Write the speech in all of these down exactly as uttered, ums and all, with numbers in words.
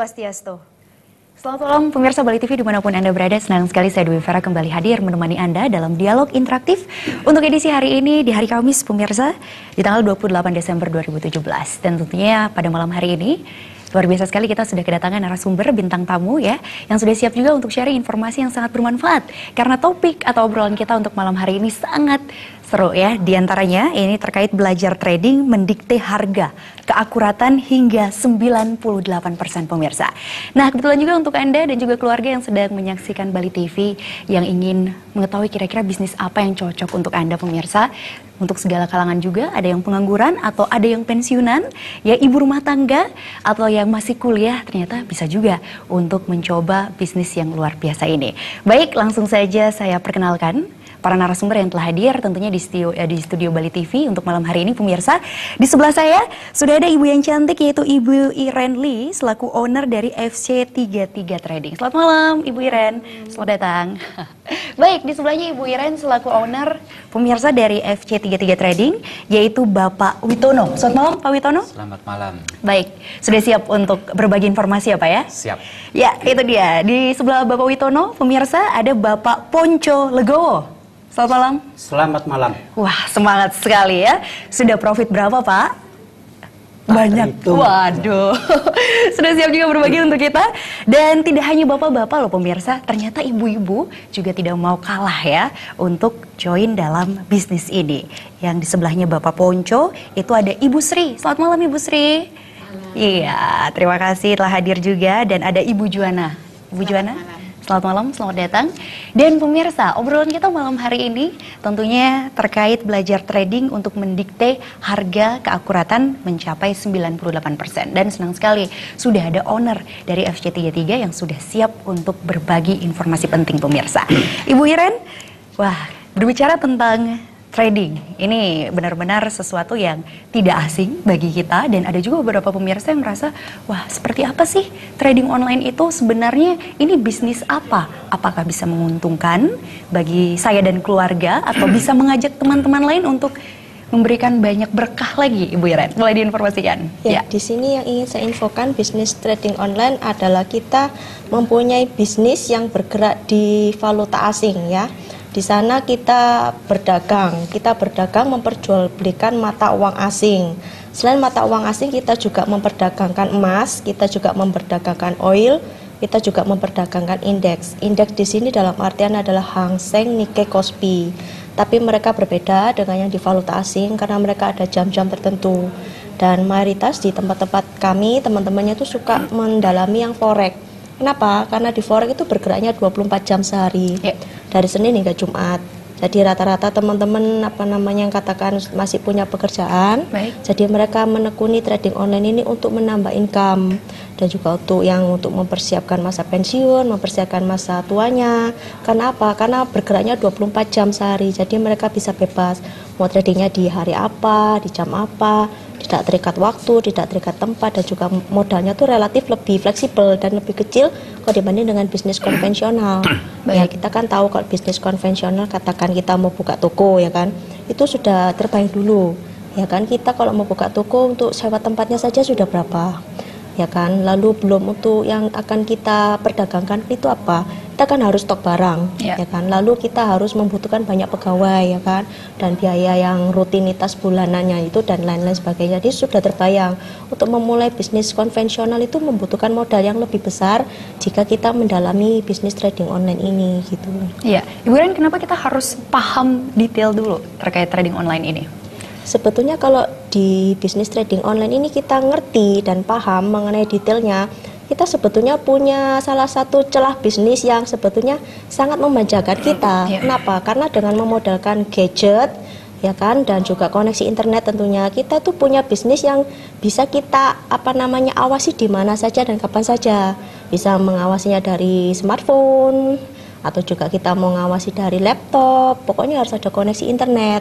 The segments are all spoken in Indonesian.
Swastiastu. Selamat malam pemirsa Bali T V dimanapun Anda berada. Senang sekali saya Dwi Vera kembali hadir menemani Anda dalam dialog interaktif untuk edisi hari ini di hari Kamis pemirsa di tanggal dua puluh delapan Desember dua ribu tujuh belas. Dan tentunya pada malam hari ini luar biasa sekali kita sudah kedatangan narasumber bintang tamu ya yang sudah siap juga untuk sharing informasi yang sangat bermanfaat. Karena topik atau obrolan kita untuk malam hari ini sangat seru ya. Di antaranya ini terkait belajar trading mendikte harga, keakuratan hingga sembilan puluh delapan persen pemirsa. Nah, kebetulan juga untuk Anda dan juga keluarga yang sedang menyaksikan Bali T V yang ingin mengetahui kira-kira bisnis apa yang cocok untuk Anda pemirsa. Untuk segala kalangan juga, ada yang pengangguran atau ada yang pensiunan, ya ibu rumah tangga atau yang masih kuliah, ternyata bisa juga untuk mencoba bisnis yang luar biasa ini. Baik, langsung saja saya perkenalkan para narasumber yang telah hadir tentunya di studio, eh, di studio Bali T V untuk malam hari ini pemirsa. Di sebelah saya sudah ada ibu yang cantik yaitu Ibu Iren Lee selaku owner dari F C tiga puluh tiga Trading. Selamat malam Ibu Iren, selamat datang. Baik, di sebelahnya Ibu Iren selaku owner pemirsa dari F C tiga puluh tiga Trading yaitu Bapak Witono. Selamat malam Pak Witono. Selamat malam. Baik, sudah siap untuk berbagi informasi ya Pak ya? Siap. Ya, itu dia. Di sebelah Bapak Witono pemirsa ada Bapak Ponco Legowo. Selamat malam. Selamat malam. Wah, semangat sekali ya. Sudah profit berapa, Pak? Banyak. Waduh. Sudah siap juga berbagi untuk kita. Dan tidak hanya bapak-bapak loh pemirsa, ternyata ibu-ibu juga tidak mau kalah ya untuk join dalam bisnis ini. Yang di sebelahnya Bapak Ponco, itu ada Ibu Sri. Selamat malam Ibu Sri. Iya, terima kasih telah hadir juga. Dan ada Ibu Juana. Ibu Juana. Selamat malam, selamat datang. Dan pemirsa, obrolan kita malam hari ini tentunya terkait belajar trading untuk mendikte harga keakuratan mencapai sembilan puluh delapan persen. Dan senang sekali sudah ada owner dari F C tiga puluh tiga yang sudah siap untuk berbagi informasi penting pemirsa. Ibu Iren, wah berbicara tentang trading, ini benar-benar sesuatu yang tidak asing bagi kita dan ada juga beberapa pemirsa yang merasa, wah seperti apa sih trading online itu sebenarnya ini bisnis apa? Apakah bisa menguntungkan bagi saya dan keluarga atau bisa mengajak teman-teman lain untuk memberikan banyak berkah lagi, Ibu Iren? Mulai diinformasikan. Ya, ya, di sini yang ingin saya infokan bisnis trading online adalah kita mempunyai bisnis yang bergerak di valuta asing ya. Di sana kita berdagang, kita berdagang memperjualbelikan mata uang asing. Selain mata uang asing, kita juga memperdagangkan emas, kita juga memperdagangkan oil, kita juga memperdagangkan indeks. Indeks di sini dalam artian adalah Hang Seng, Nikkei, Kospi. Tapi mereka berbeda dengan yang di valuta asing karena mereka ada jam-jam tertentu. Dan mayoritas di tempat-tempat kami, teman-temannya itu suka mendalami yang forex. Kenapa? Karena di forex itu bergeraknya dua puluh empat jam sehari, ya. Dari Senin hingga Jumat. Jadi rata-rata teman-teman apa namanya yang katakan masih punya pekerjaan, baik. Jadi mereka menekuni trading online ini untuk menambah income dan juga untuk yang untuk mempersiapkan masa pensiun, mempersiapkan masa tuanya. Karena apa? Karena bergeraknya dua puluh empat jam sehari. Jadi mereka bisa bebas mau tradingnya di hari apa, di jam apa. Tidak terikat waktu, tidak terikat tempat, dan juga modalnya tuh relatif lebih fleksibel dan lebih kecil kalau dibanding dengan bisnis konvensional. Ya, kita kan tahu kalau bisnis konvensional, katakan kita mau buka toko ya kan, itu sudah terbayang dulu. Ya kan, kita kalau mau buka toko untuk sewa tempatnya saja sudah berapa. Ya kan, lalu belum untuk yang akan kita perdagangkan itu apa? Kita kan harus stok barang, ya. Ya kan. Lalu kita harus membutuhkan banyak pegawai, ya kan, dan biaya yang rutinitas bulanannya itu dan lain-lain sebagainya. Jadi sudah terbayang untuk memulai bisnis konvensional itu membutuhkan modal yang lebih besar jika kita mendalami bisnis trading online ini, gitu. Iya, Ibu Iren, kenapa kita harus paham detail dulu terkait trading online ini? Sebetulnya kalau di bisnis trading online ini kita ngerti dan paham mengenai detailnya, kita sebetulnya punya salah satu celah bisnis yang sebetulnya sangat memanjakan kita. Ya. Kenapa? Karena dengan memodalkan gadget, ya kan, dan juga koneksi internet tentunya, kita tuh punya bisnis yang bisa kita apa namanya awasi di mana saja dan kapan saja. Bisa mengawasinya dari smartphone atau juga kita mau ngawasi dari laptop. Pokoknya harus ada koneksi internet.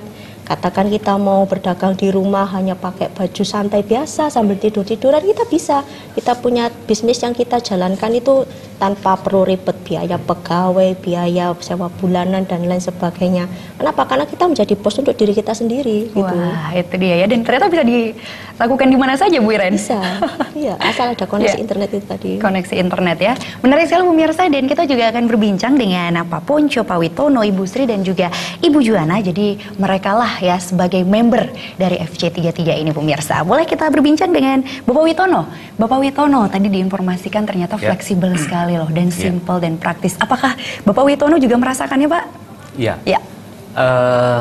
Katakan kita mau berdagang di rumah hanya pakai baju santai biasa sambil tidur-tiduran, kita bisa. Kita punya bisnis yang kita jalankan itu tanpa perlu ribet biaya pegawai, biaya sewa bulanan dan lain sebagainya. Kenapa? Karena kita menjadi bos untuk diri kita sendiri. Gitu. Wah, itu dia ya. Dan ternyata bisa dilakukan di mana saja, Bu Iren. Bisa, iya. Asal ada koneksi Ya. internet itu tadi. Koneksi internet ya. Menarik sekali pemirsa, dan kita juga akan berbincang dengan Pak Ponco, Pak Witono, Ibu Sri dan juga Ibu Juana. Jadi mereka lah ya sebagai member dari F C tiga puluh tiga ini pemirsa. Boleh kita berbincang dengan Bapak Witono. Bapak Witono tadi diinformasikan ternyata Ya. fleksibel sekali loh dan Ya. simple dan praktis. Apakah Bapak Witono juga merasakannya, Pak? Iya. Ya. Eh,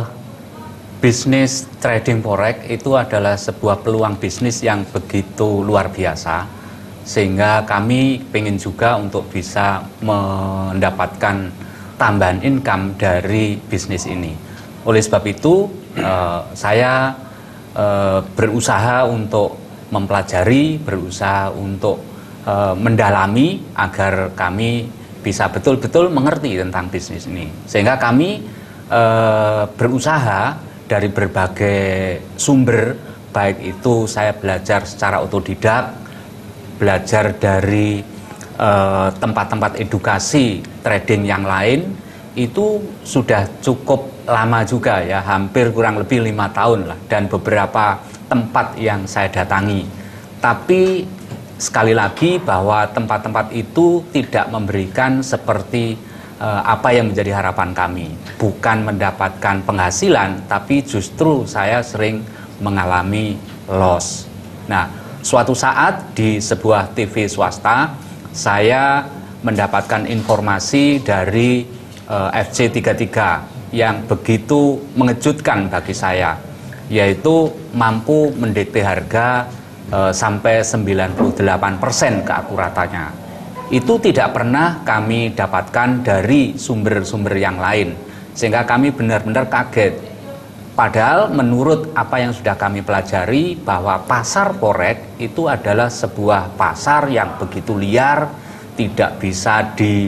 bisnis trading forex itu adalah sebuah peluang bisnis yang begitu luar biasa, sehingga kami ingin juga untuk bisa mendapatkan tambahan income dari bisnis ini. Oleh sebab itu, eh, saya eh, berusaha untuk mempelajari, berusaha untuk eh, mendalami agar kami bisa betul-betul mengerti tentang bisnis ini. Sehingga kami eh, berusaha dari berbagai sumber, baik itu saya belajar secara otodidak, belajar dari tempat-tempat eh, edukasi trading yang lain, itu sudah cukup lama juga ya, hampir kurang lebih lima tahun lah, dan beberapa tempat yang saya datangi. Tapi sekali lagi bahwa tempat-tempat itu tidak memberikan seperti uh, apa yang menjadi harapan kami. Bukan mendapatkan penghasilan, tapi justru saya sering mengalami loss. Nah, suatu saat di sebuah T V swasta, saya mendapatkan informasi dari uh, F C tiga puluh tiga yang begitu mengejutkan bagi saya, yaitu mampu mendikte harga e, sampai sembilan puluh delapan persen keakuratannya. Itu tidak pernah kami dapatkan dari sumber-sumber yang lain, sehingga kami benar-benar kaget. Padahal menurut apa yang sudah kami pelajari, bahwa pasar forex itu adalah sebuah pasar yang begitu liar, tidak bisa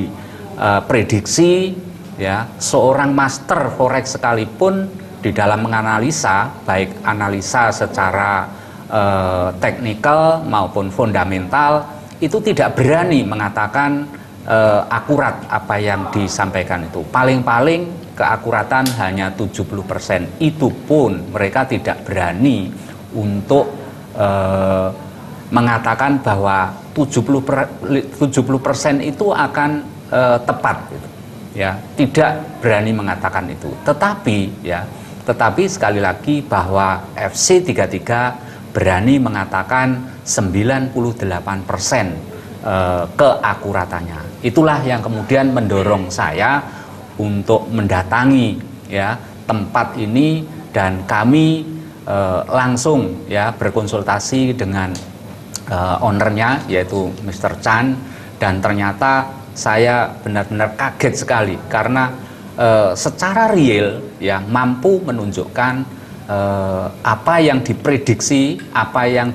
diprediksi. Ya, seorang master forex sekalipun di dalam menganalisa, baik analisa secara eh, teknikal maupun fundamental, itu tidak berani mengatakan eh, akurat apa yang disampaikan itu. Paling-paling keakuratan hanya tujuh puluh persen. Itu pun mereka tidak berani untuk eh, mengatakan bahwa tujuh puluh persen itu akan eh, tepat gitu. Ya, tidak berani mengatakan itu. Tetapi ya, tetapi sekali lagi bahwa F C tiga puluh tiga berani mengatakan sembilan puluh delapan persen eh, keakuratannya. Itulah yang kemudian mendorong saya untuk mendatangi ya tempat ini, dan kami eh, langsung ya berkonsultasi dengan eh, ownernya, yaitu mister Chan, dan ternyata saya benar-benar kaget sekali karena e, secara real ya mampu menunjukkan e, apa yang diprediksi, apa yang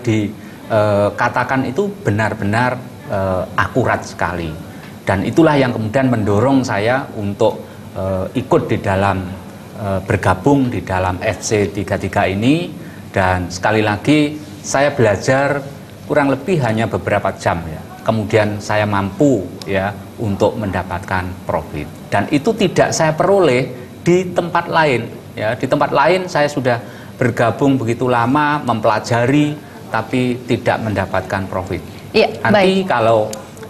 dikatakan itu benar-benar e, akurat sekali. Dan itulah yang kemudian mendorong saya untuk e, ikut di dalam e, bergabung di dalam F C tiga puluh tiga ini. Dan sekali lagi saya belajar kurang lebih hanya beberapa jam ya. Kemudian saya mampu ya untuk mendapatkan profit, dan itu tidak saya peroleh di tempat lain ya. Di tempat lain saya sudah bergabung begitu lama, mempelajari, tapi tidak mendapatkan profit. Ya, nanti baik. Kalau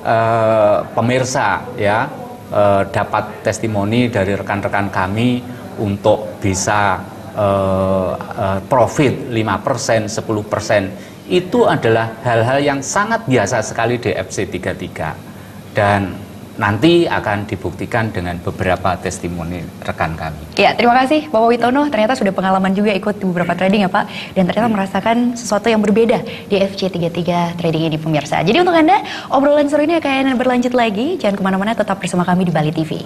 eh, pemirsa ya eh, dapat testimoni dari rekan-rekan kami untuk bisa eh, eh, profit lima persen, sepuluh persen, itu adalah hal-hal yang sangat biasa sekali di F C tiga puluh tiga, dan nanti akan dibuktikan dengan beberapa testimoni rekan kami. Ya, terima kasih Bapak Witono, ternyata sudah pengalaman juga ikut di beberapa trading ya Pak, dan ternyata merasakan sesuatu yang berbeda di F C tiga puluh tiga trading ini pemirsa. Jadi untuk Anda, obrolan seru ini akan berlanjut lagi, jangan kemana-mana, tetap bersama kami di Bali T V.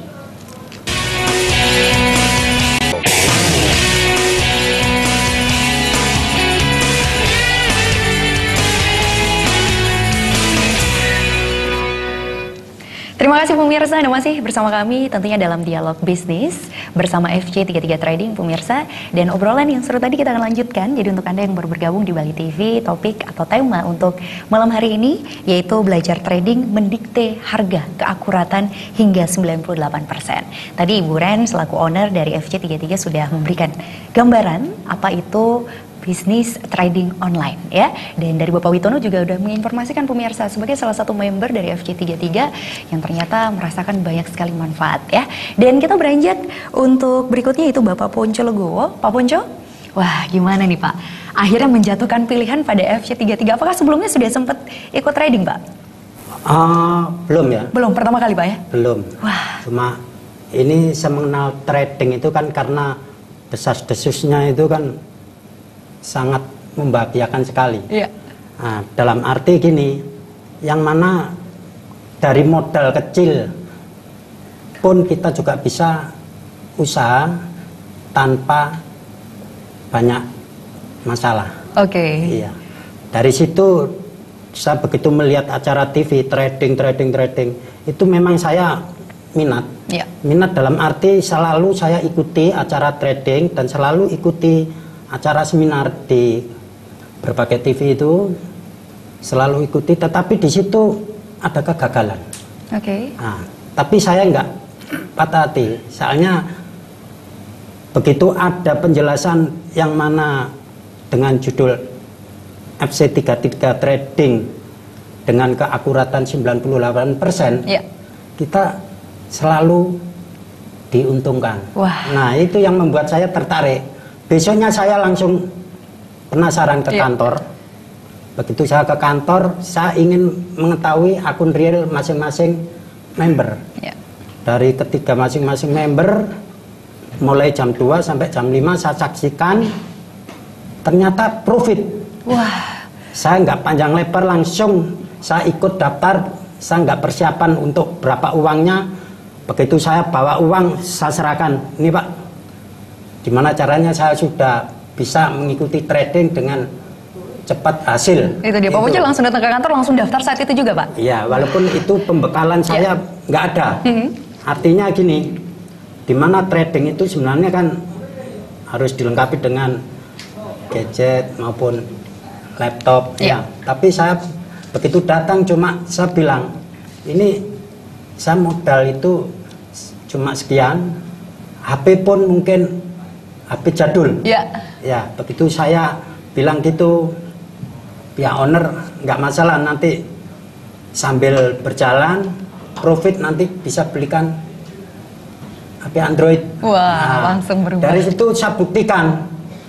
Terima Terima kasih pemirsa, Anda masih bersama kami tentunya dalam dialog bisnis bersama F C tiga puluh tiga Trading pemirsa, dan obrolan yang seru tadi kita akan lanjutkan. Jadi untuk Anda yang baru bergabung di Bali T V, topik atau tema untuk malam hari ini yaitu belajar trading mendikte harga keakuratan hingga sembilan puluh delapan persen. Tadi Ibu Ren selaku owner dari F C tiga puluh tiga sudah memberikan gambaran apa itu bisnis trading online ya. Dan dari Bapak Witono juga udah menginformasikan pemirsa sebagai salah satu member dari F C tiga puluh tiga yang ternyata merasakan banyak sekali manfaat ya. Dan kita beranjak untuk berikutnya itu Bapak Ponco Legowo. Pak Ponco, wah gimana nih Pak? Akhirnya menjatuhkan pilihan pada F C tiga puluh tiga. Apakah sebelumnya sudah sempat ikut trading Pak? Uh, belum ya. Belum, pertama kali Pak ya? Belum. Wah. Cuma ini saya mengenal trading itu kan karena desas-desusnya itu kan sangat membahagiakan sekali. Iya. Nah, dalam arti gini, yang mana dari modal kecil pun kita juga bisa usaha tanpa banyak masalah. Oke. Okay. Iya. Dari situ saya begitu melihat acara T V trading, trading, trading, itu memang saya minat. Iya. Minat dalam arti selalu saya ikuti acara trading dan selalu ikuti acara seminar di berbagai T V itu selalu ikuti, tetapi di situ ada kegagalan. Oke. Okay. Nah, tapi saya nggak patah hati, soalnya begitu ada penjelasan yang mana dengan judul F C tiga puluh tiga Trading dengan keakuratan sembilan puluh delapan persen, yeah. kita selalu diuntungkan. Wah. Nah, itu yang membuat saya tertarik. Besoknya saya langsung penasaran ke yeah. kantor. Begitu saya ke kantor, saya ingin mengetahui akun real masing-masing member. Yeah. Dari ketiga masing-masing member, mulai jam dua sampai jam lima saya saksikan, ternyata profit. Wah. Saya nggak panjang lebar, langsung saya ikut daftar, saya nggak persiapan untuk berapa uangnya. Begitu saya bawa uang, saya serahkan. Ini Pak, gimana caranya saya sudah bisa mengikuti trading dengan cepat hasil. Itu dia, Pak Ponco langsung datang ke kantor, langsung daftar saat itu juga Pak? Iya, walaupun itu pembekalan saya nggak ada. Mm-hmm. Artinya gini, dimana trading itu sebenarnya kan harus dilengkapi dengan gadget maupun laptop. Yeah. Ya. Tapi saya begitu datang cuma saya bilang, ini saya modal itu cuma sekian, H P pun mungkin H P jadul. Ya. Ya, begitu saya bilang gitu, pihak owner nggak masalah, nanti sambil berjalan profit nanti bisa belikan H P Android. Wah, nah, langsung berubah. Dari situ saya buktikan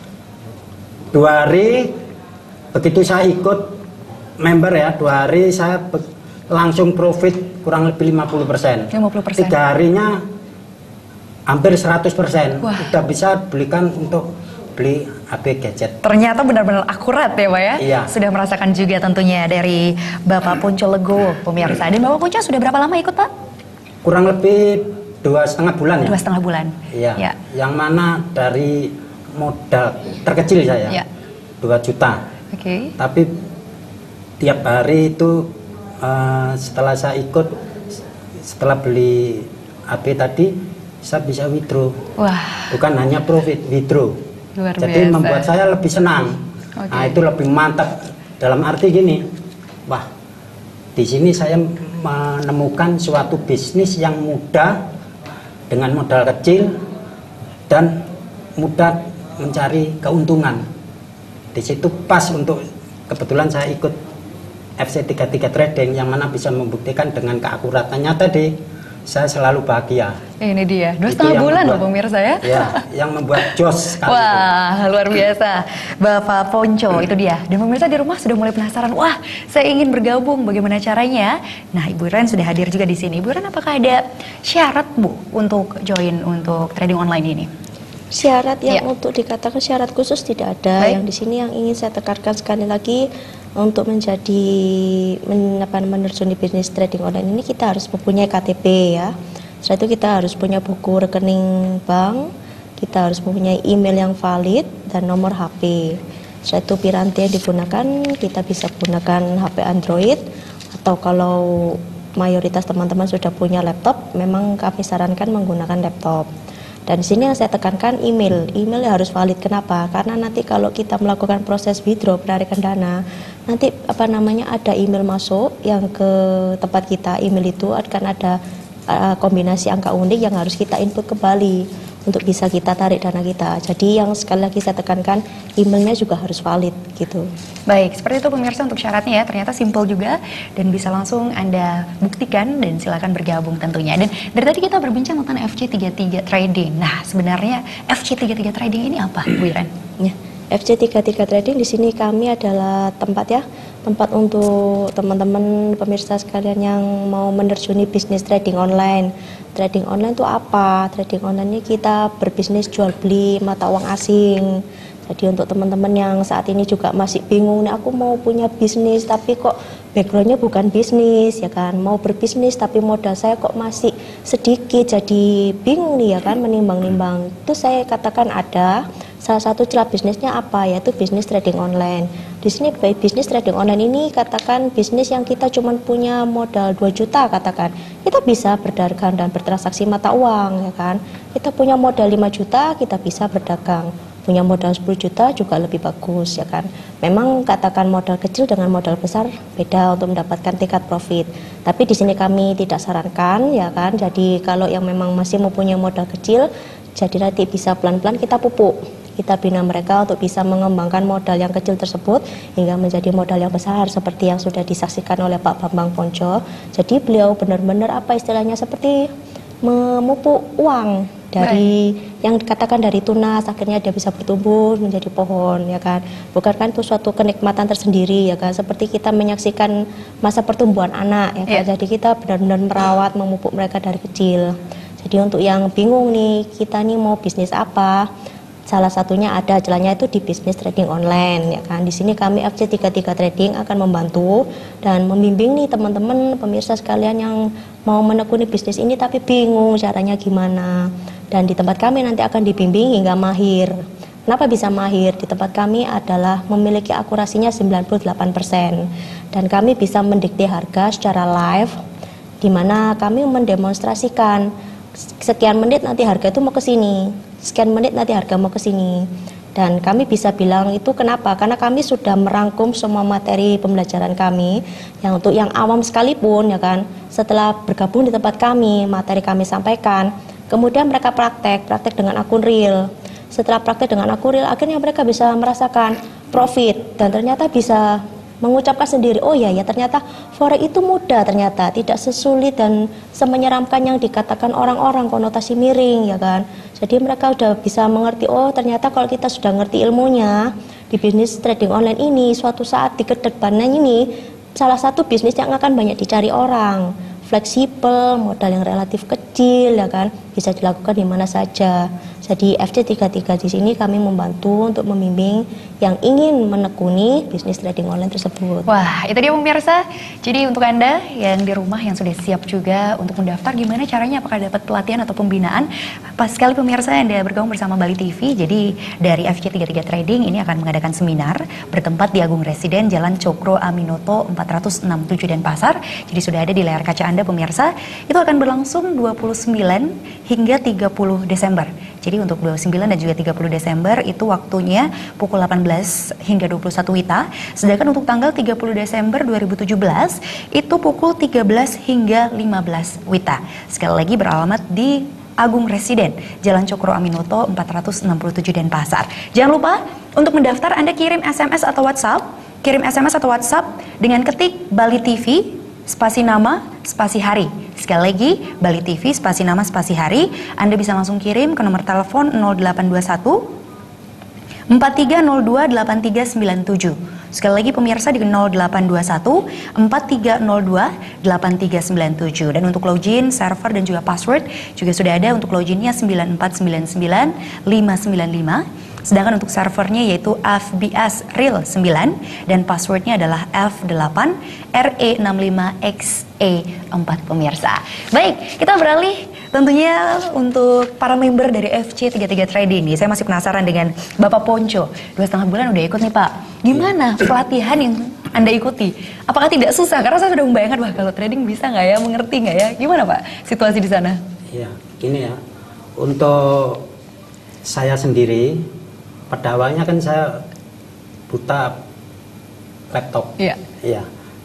dua hari, begitu saya ikut member ya, dua hari saya langsung profit kurang lebih lima puluh persen. lima puluh persen. Tiga harinya hampir seratus persen. Wah. Udah bisa belikan untuk beli H P gadget. Ternyata benar-benar akurat ya Pak ya? Iya. Sudah merasakan juga tentunya dari Bapak Ponco Legowo pemirsa. Dan Bapak Ponco sudah berapa lama ikut Pak? Kurang lebih dua setengah bulan ya. Dua setengah bulan. Iya. Ya. Yang mana dari modal terkecil saya Ya. dua juta. Oke. Okay. Tapi tiap hari itu uh, setelah saya ikut, setelah beli H P tadi, saya bisa withdraw. Wah. Bukan hanya profit, withdraw. Luar Jadi biasa. membuat saya lebih senang. Okay. Nah, itu lebih mantap dalam arti gini. Wah, di sini saya menemukan suatu bisnis yang mudah dengan modal kecil dan mudah mencari keuntungan. Di situ pas untuk, kebetulan saya ikut F C tiga puluh tiga Trading yang mana bisa membuktikan dengan keakuratannya tadi, saya selalu bahagia. Ini dia, dua Itu setengah yang bulan loh membuat- pemirsa ya. Ya, yang membuat jos sekali. Wah, luar biasa. Bapak Ponco, itu dia. Dan pemirsa di rumah sudah mulai penasaran, wah saya ingin bergabung, bagaimana caranya? Nah, Ibu Ren sudah hadir juga di sini. Ibu Ren, apakah ada syarat Bu untuk join untuk trading online ini? Syarat yang Ya. untuk dikatakan syarat khusus tidak ada. Baik. Yang di sini yang ingin saya tekankan sekali lagi, untuk menjadi men, apa, menerjuni bisnis trading online ini kita harus mempunyai K T P ya. Setelah itu kita harus punya buku rekening bank, kita harus mempunyai email yang valid dan nomor H P. Setelah itu piranti yang digunakan, kita bisa gunakan H P Android atau kalau mayoritas teman-teman sudah punya laptop, memang kami sarankan menggunakan laptop. Dan di sini yang saya tekankan email, email harus valid. Kenapa? Karena nanti kalau kita melakukan proses withdraw penarikan dana, nanti apa namanya ada email masuk yang ke tempat kita, email itu akan ada uh, kombinasi angka unik yang harus kita input kembali untuk bisa kita tarik dana kita. Jadi yang sekali lagi saya tekankan, emailnya juga harus valid gitu. Baik, seperti itu pemirsa untuk syaratnya ya, ternyata simple juga dan bisa langsung Anda buktikan dan silakan bergabung tentunya. Dan dari tadi kita berbincang tentang F C tiga puluh tiga Trading. Nah, sebenarnya F C tiga puluh tiga Trading ini apa, Bu Iren? Ya, F C tiga puluh tiga Trading di sini kami adalah tempat ya, tempat untuk teman-teman pemirsa sekalian yang mau menerjuni bisnis trading online. Trading online itu apa? Trading online ini kita berbisnis jual beli mata uang asing. Jadi untuk teman-teman yang saat ini juga masih bingung, nih aku mau punya bisnis tapi kok backgroundnya bukan bisnis ya kan, mau berbisnis tapi modal saya kok masih sedikit, jadi bingung nih ya kan, menimbang-nimbang. Itu saya katakan ada salah satu celah bisnisnya apa, yaitu bisnis trading online. Di sini bisnis trading online ini katakan bisnis yang kita cuma punya modal dua juta katakan, kita bisa berdagang dan bertransaksi mata uang ya kan. Kita punya modal lima juta, kita bisa berdagang. Punya modal sepuluh juta juga lebih bagus ya kan. Memang katakan modal kecil dengan modal besar beda untuk mendapatkan tingkat profit. Tapi di sini kami tidak sarankan ya kan. Jadi kalau yang memang masih mempunyai modal kecil, jadi nanti bisa pelan-pelan kita pupuk. Kita bina mereka untuk bisa mengembangkan modal yang kecil tersebut hingga menjadi modal yang besar seperti yang sudah disaksikan oleh Pak Bambang Ponco. Jadi beliau benar-benar apa istilahnya seperti memupuk uang dari Baik. yang dikatakan dari tunas, akhirnya dia bisa bertumbuh menjadi pohon ya kan. Bukan kan itu suatu kenikmatan tersendiri ya kan, seperti kita menyaksikan masa pertumbuhan anak ya kan. Yeah. Jadi kita benar-benar merawat, memupuk mereka dari kecil. Jadi untuk yang bingung nih, kita nih mau bisnis apa? Salah satunya ada jalannya itu di bisnis trading online ya kan. Di sini kami F C tiga puluh tiga Trading akan membantu dan membimbing nih teman-teman pemirsa sekalian yang mau menekuni bisnis ini tapi bingung caranya gimana. Dan di tempat kami nanti akan dibimbing hingga mahir. Kenapa bisa mahir? Di tempat kami adalah memiliki akurasinya sembilan puluh delapan persen. Dan kami bisa mendikte harga secara live, di mana kami mendemonstrasikan sekian menit nanti harga itu mau ke sini, sekian menit nanti harga mau ke sini. Dan kami bisa bilang itu kenapa? Karena kami sudah merangkum semua materi pembelajaran kami yang untuk yang awam sekalipun ya kan. Setelah bergabung di tempat kami, materi kami sampaikan, kemudian mereka praktek, praktek dengan akun real. Setelah praktek dengan akun real, akhirnya mereka bisa merasakan profit dan ternyata bisa mengucapkan sendiri, oh ya ya ternyata forex itu mudah, ternyata tidak sesulit dan semenyeramkan yang dikatakan orang-orang, konotasi miring ya kan. Jadi mereka udah bisa mengerti, oh ternyata kalau kita sudah ngerti ilmunya di bisnis trading online ini, suatu saat di kedepannya ini salah satu bisnis yang akan banyak dicari orang, fleksibel, modal yang relatif kecil ya kan, bisa dilakukan di mana saja. Jadi F C tiga puluh tiga di sini kami membantu untuk membimbing yang ingin menekuni bisnis trading online tersebut. Wah, itu dia pemirsa. Jadi untuk Anda yang di rumah yang sudah siap juga untuk mendaftar, gimana caranya? Apakah dapat pelatihan atau pembinaan? Pas sekali pemirsa Anda bergabung bersama Bali T V. Jadi dari F C tiga puluh tiga Trading ini akan mengadakan seminar bertempat di Agung Residen Jalan Cokro Aminoto empat ratus enam puluh tujuh Denpasar. Jadi sudah ada di layar kaca Anda pemirsa. Itu akan berlangsung dua puluh sembilan hingga tiga puluh Desember. Jadi untuk dua puluh sembilan dan juga tiga puluh Desember itu waktunya pukul delapan belas hingga dua puluh satu Wita. Sedangkan untuk tanggal tiga puluh Desember dua ribu tujuh belas itu pukul tiga belas hingga lima belas Wita. Sekali lagi beralamat di Agung Residen, Jalan Cokro Aminoto empat ratus enam puluh tujuh Denpasar. Jangan lupa untuk mendaftar Anda kirim S M S atau WhatsApp, kirim S M S atau WhatsApp dengan ketik Bali T V spasi nama, spasi hari. Sekali lagi, Bali T V, spasi nama, spasi hari. Anda bisa langsung kirim ke nomor telepon nol delapan dua satu empat tiga nol dua delapan tiga sembilan tujuh. Sekali lagi pemirsa di nol delapan dua satu empat tiga nol dua delapan tiga sembilan tujuh. Dan untuk login, server dan juga password juga sudah ada. Untuk loginnya sembilan empat sembilan sembilan lima sembilan lima. Sedangkan untuk servernya yaitu F B S Real sembilan dan passwordnya adalah F delapan R E enam lima X E empat pemirsa. Baik, kita beralih tentunya untuk para member dari F C tiga puluh tiga Trading ini. Saya masih penasaran dengan Bapak Ponco. Dua setengah bulan udah ikut nih Pak. Gimana pelatihan yang Anda ikuti. Apakah tidak susah? Karena saya sudah membayangkan, wah kalau trading bisa nggak ya, mengerti nggak ya? Gimana Pak situasi di sana? Iya, gini ya. Untuk saya sendiri, pada awalnya kan saya buta laptop. Iya. Iya.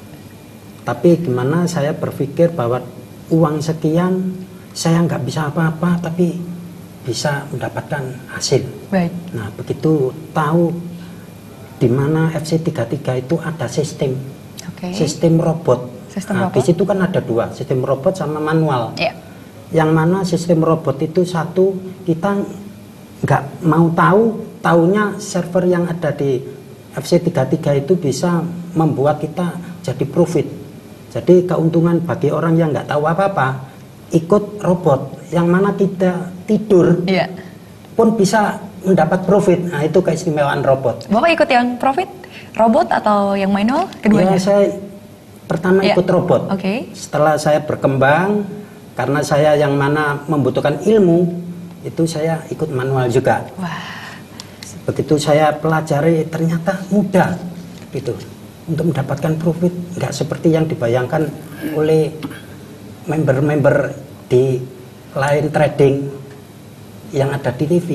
Tapi gimana saya berpikir bahwa uang sekian saya nggak bisa apa-apa, tapi bisa mendapatkan hasil. Baik. Nah, begitu tahu di mana F C tiga puluh tiga itu ada sistem, Oke. sistem robot. Sistem Nah, robot. di situ kan ada dua, sistem robot sama manual. Iya. Yang mana sistem robot itu satu kita nggak mau tahu, taunya server yang ada di F C tiga puluh tiga itu bisa membuat kita jadi profit. Jadi keuntungan bagi orang yang nggak tahu apa-apa, ikut robot yang mana kita tidur Iya. pun bisa mendapat profit. Nah, itu keistimewaan robot. Bapak ikut yang profit, robot atau yang manual? Keduanya? Ya, saya pertama Ya. ikut robot. Oke. Setelah saya berkembang, karena saya yang mana membutuhkan ilmu, itu saya ikut manual juga. Wah. Begitu saya pelajari, ternyata mudah gitu untuk mendapatkan profit, nggak seperti yang dibayangkan oleh member-member di lain trading yang ada di T V.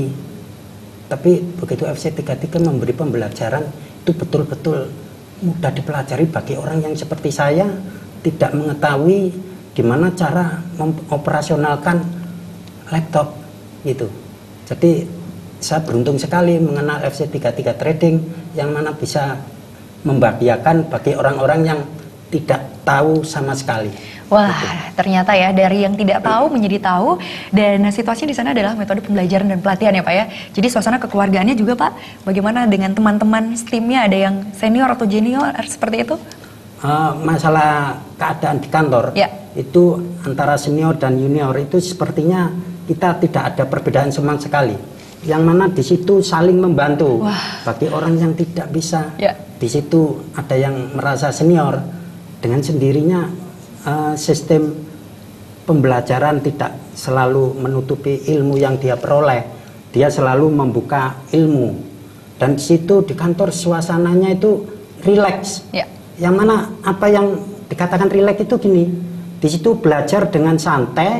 Tapi begitu F C tiga puluh tiga memberi pembelajaran, itu betul-betul mudah dipelajari bagi orang yang seperti saya, tidak mengetahui gimana cara mengoperasionalkan laptop gitu. Jadi saya beruntung sekali mengenal F C tiga puluh tiga Trading yang mana bisa membahagiakan bagi orang-orang yang tidak tahu sama sekali. Wah, Gitu. ternyata ya dari yang tidak tahu menjadi tahu, dan situasinya di sana adalah metode pembelajaran dan pelatihan ya Pak ya. Jadi suasana kekeluargaannya juga Pak, bagaimana dengan teman-teman timnya, ada yang senior atau junior seperti itu? Uh, masalah keadaan di kantor Ya. itu antara senior dan junior itu sepertinya kita tidak ada perbedaan sama sekali. Yang mana di situ saling membantu. Wah. Bagi orang yang tidak bisa, Ya. di situ ada yang merasa senior dengan sendirinya. Uh, sistem pembelajaran tidak selalu menutupi ilmu yang dia peroleh, dia selalu membuka ilmu, dan di situ di kantor suasananya itu rileks. Ya. Yang mana apa yang dikatakan rileks itu gini, di situ belajar dengan santai,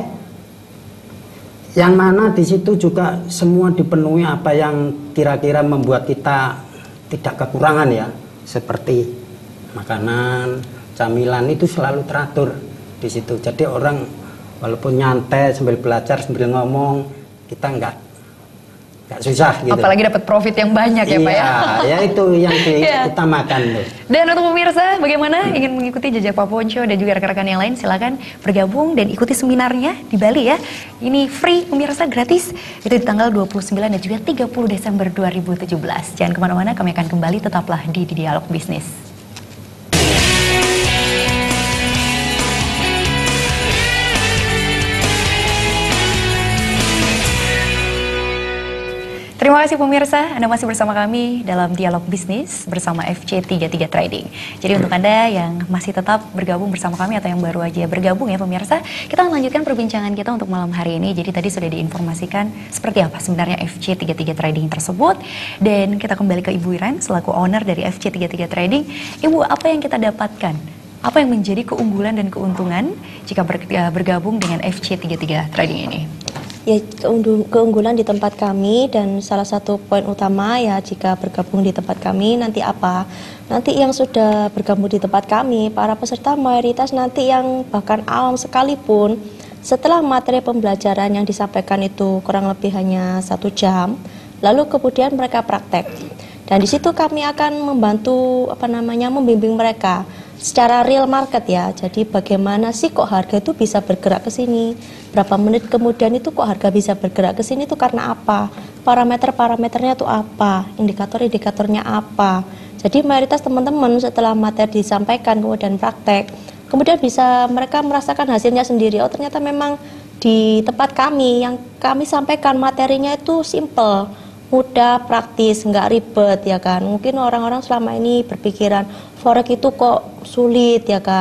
yang mana di situ juga semua dipenuhi apa yang kira-kira membuat kita tidak kekurangan ya, seperti makanan, camilan itu selalu teratur di situ. Jadi orang walaupun nyantai sambil belajar sambil ngomong, kita nggak nggak susah gitu. Apalagi dapat profit yang banyak ya Pak ya. Iya, ya itu yang diutamakan tuh. Dan untuk pemirsa, bagaimana ingin mengikuti jejak Pak Ponco dan juga rekan-rekan yang lain, silakan bergabung dan ikuti seminarnya di Bali ya. Ini free pemirsa, gratis. Itu di tanggal dua puluh sembilan dan juga tiga puluh Desember dua ribu tujuh belas. Jangan kemana-mana, kami akan kembali, tetaplah di, di Dialog Bisnis. Terima kasih pemirsa, Anda masih bersama kami dalam Dialog Bisnis bersama F C tiga puluh tiga Trading. Jadi untuk Anda yang masih tetap bergabung bersama kami atau yang baru aja bergabung ya pemirsa, kita akan lanjutkan perbincangan kita untuk malam hari ini. Jadi tadi sudah diinformasikan seperti apa sebenarnya F C tiga puluh tiga Trading tersebut. Dan kita kembali ke Ibu Iren selaku owner dari F C tiga puluh tiga Trading. Ibu, apa yang kita dapatkan? Apa yang menjadi keunggulan dan keuntungan jika bergabung dengan F C tiga puluh tiga Trading ini? Ya, keunggulan di tempat kami dan salah satu poin utama ya jika bergabung di tempat kami nanti apa? Nanti yang sudah bergabung di tempat kami, para peserta mayoritas nanti yang bahkan awam sekalipun, setelah materi pembelajaran yang disampaikan itu kurang lebih hanya satu jam, lalu kemudian mereka praktek. Dan di situ kami akan membantu apa namanya membimbing mereka secara real market ya. Jadi bagaimana sih kok harga itu bisa bergerak ke sini? Berapa menit kemudian itu kok harga bisa bergerak ke sini itu karena apa? Parameter-parameternya itu apa? Indikator-indikatornya apa? Jadi mayoritas teman-teman setelah materi disampaikan kemudian praktek, kemudian bisa mereka merasakan hasilnya sendiri. Oh, ternyata memang di tempat kami yang kami sampaikan materinya itu simple, mudah, praktis, nggak ribet ya kan. Mungkin orang-orang selama ini berpikiran forex itu kok sulit ya kan,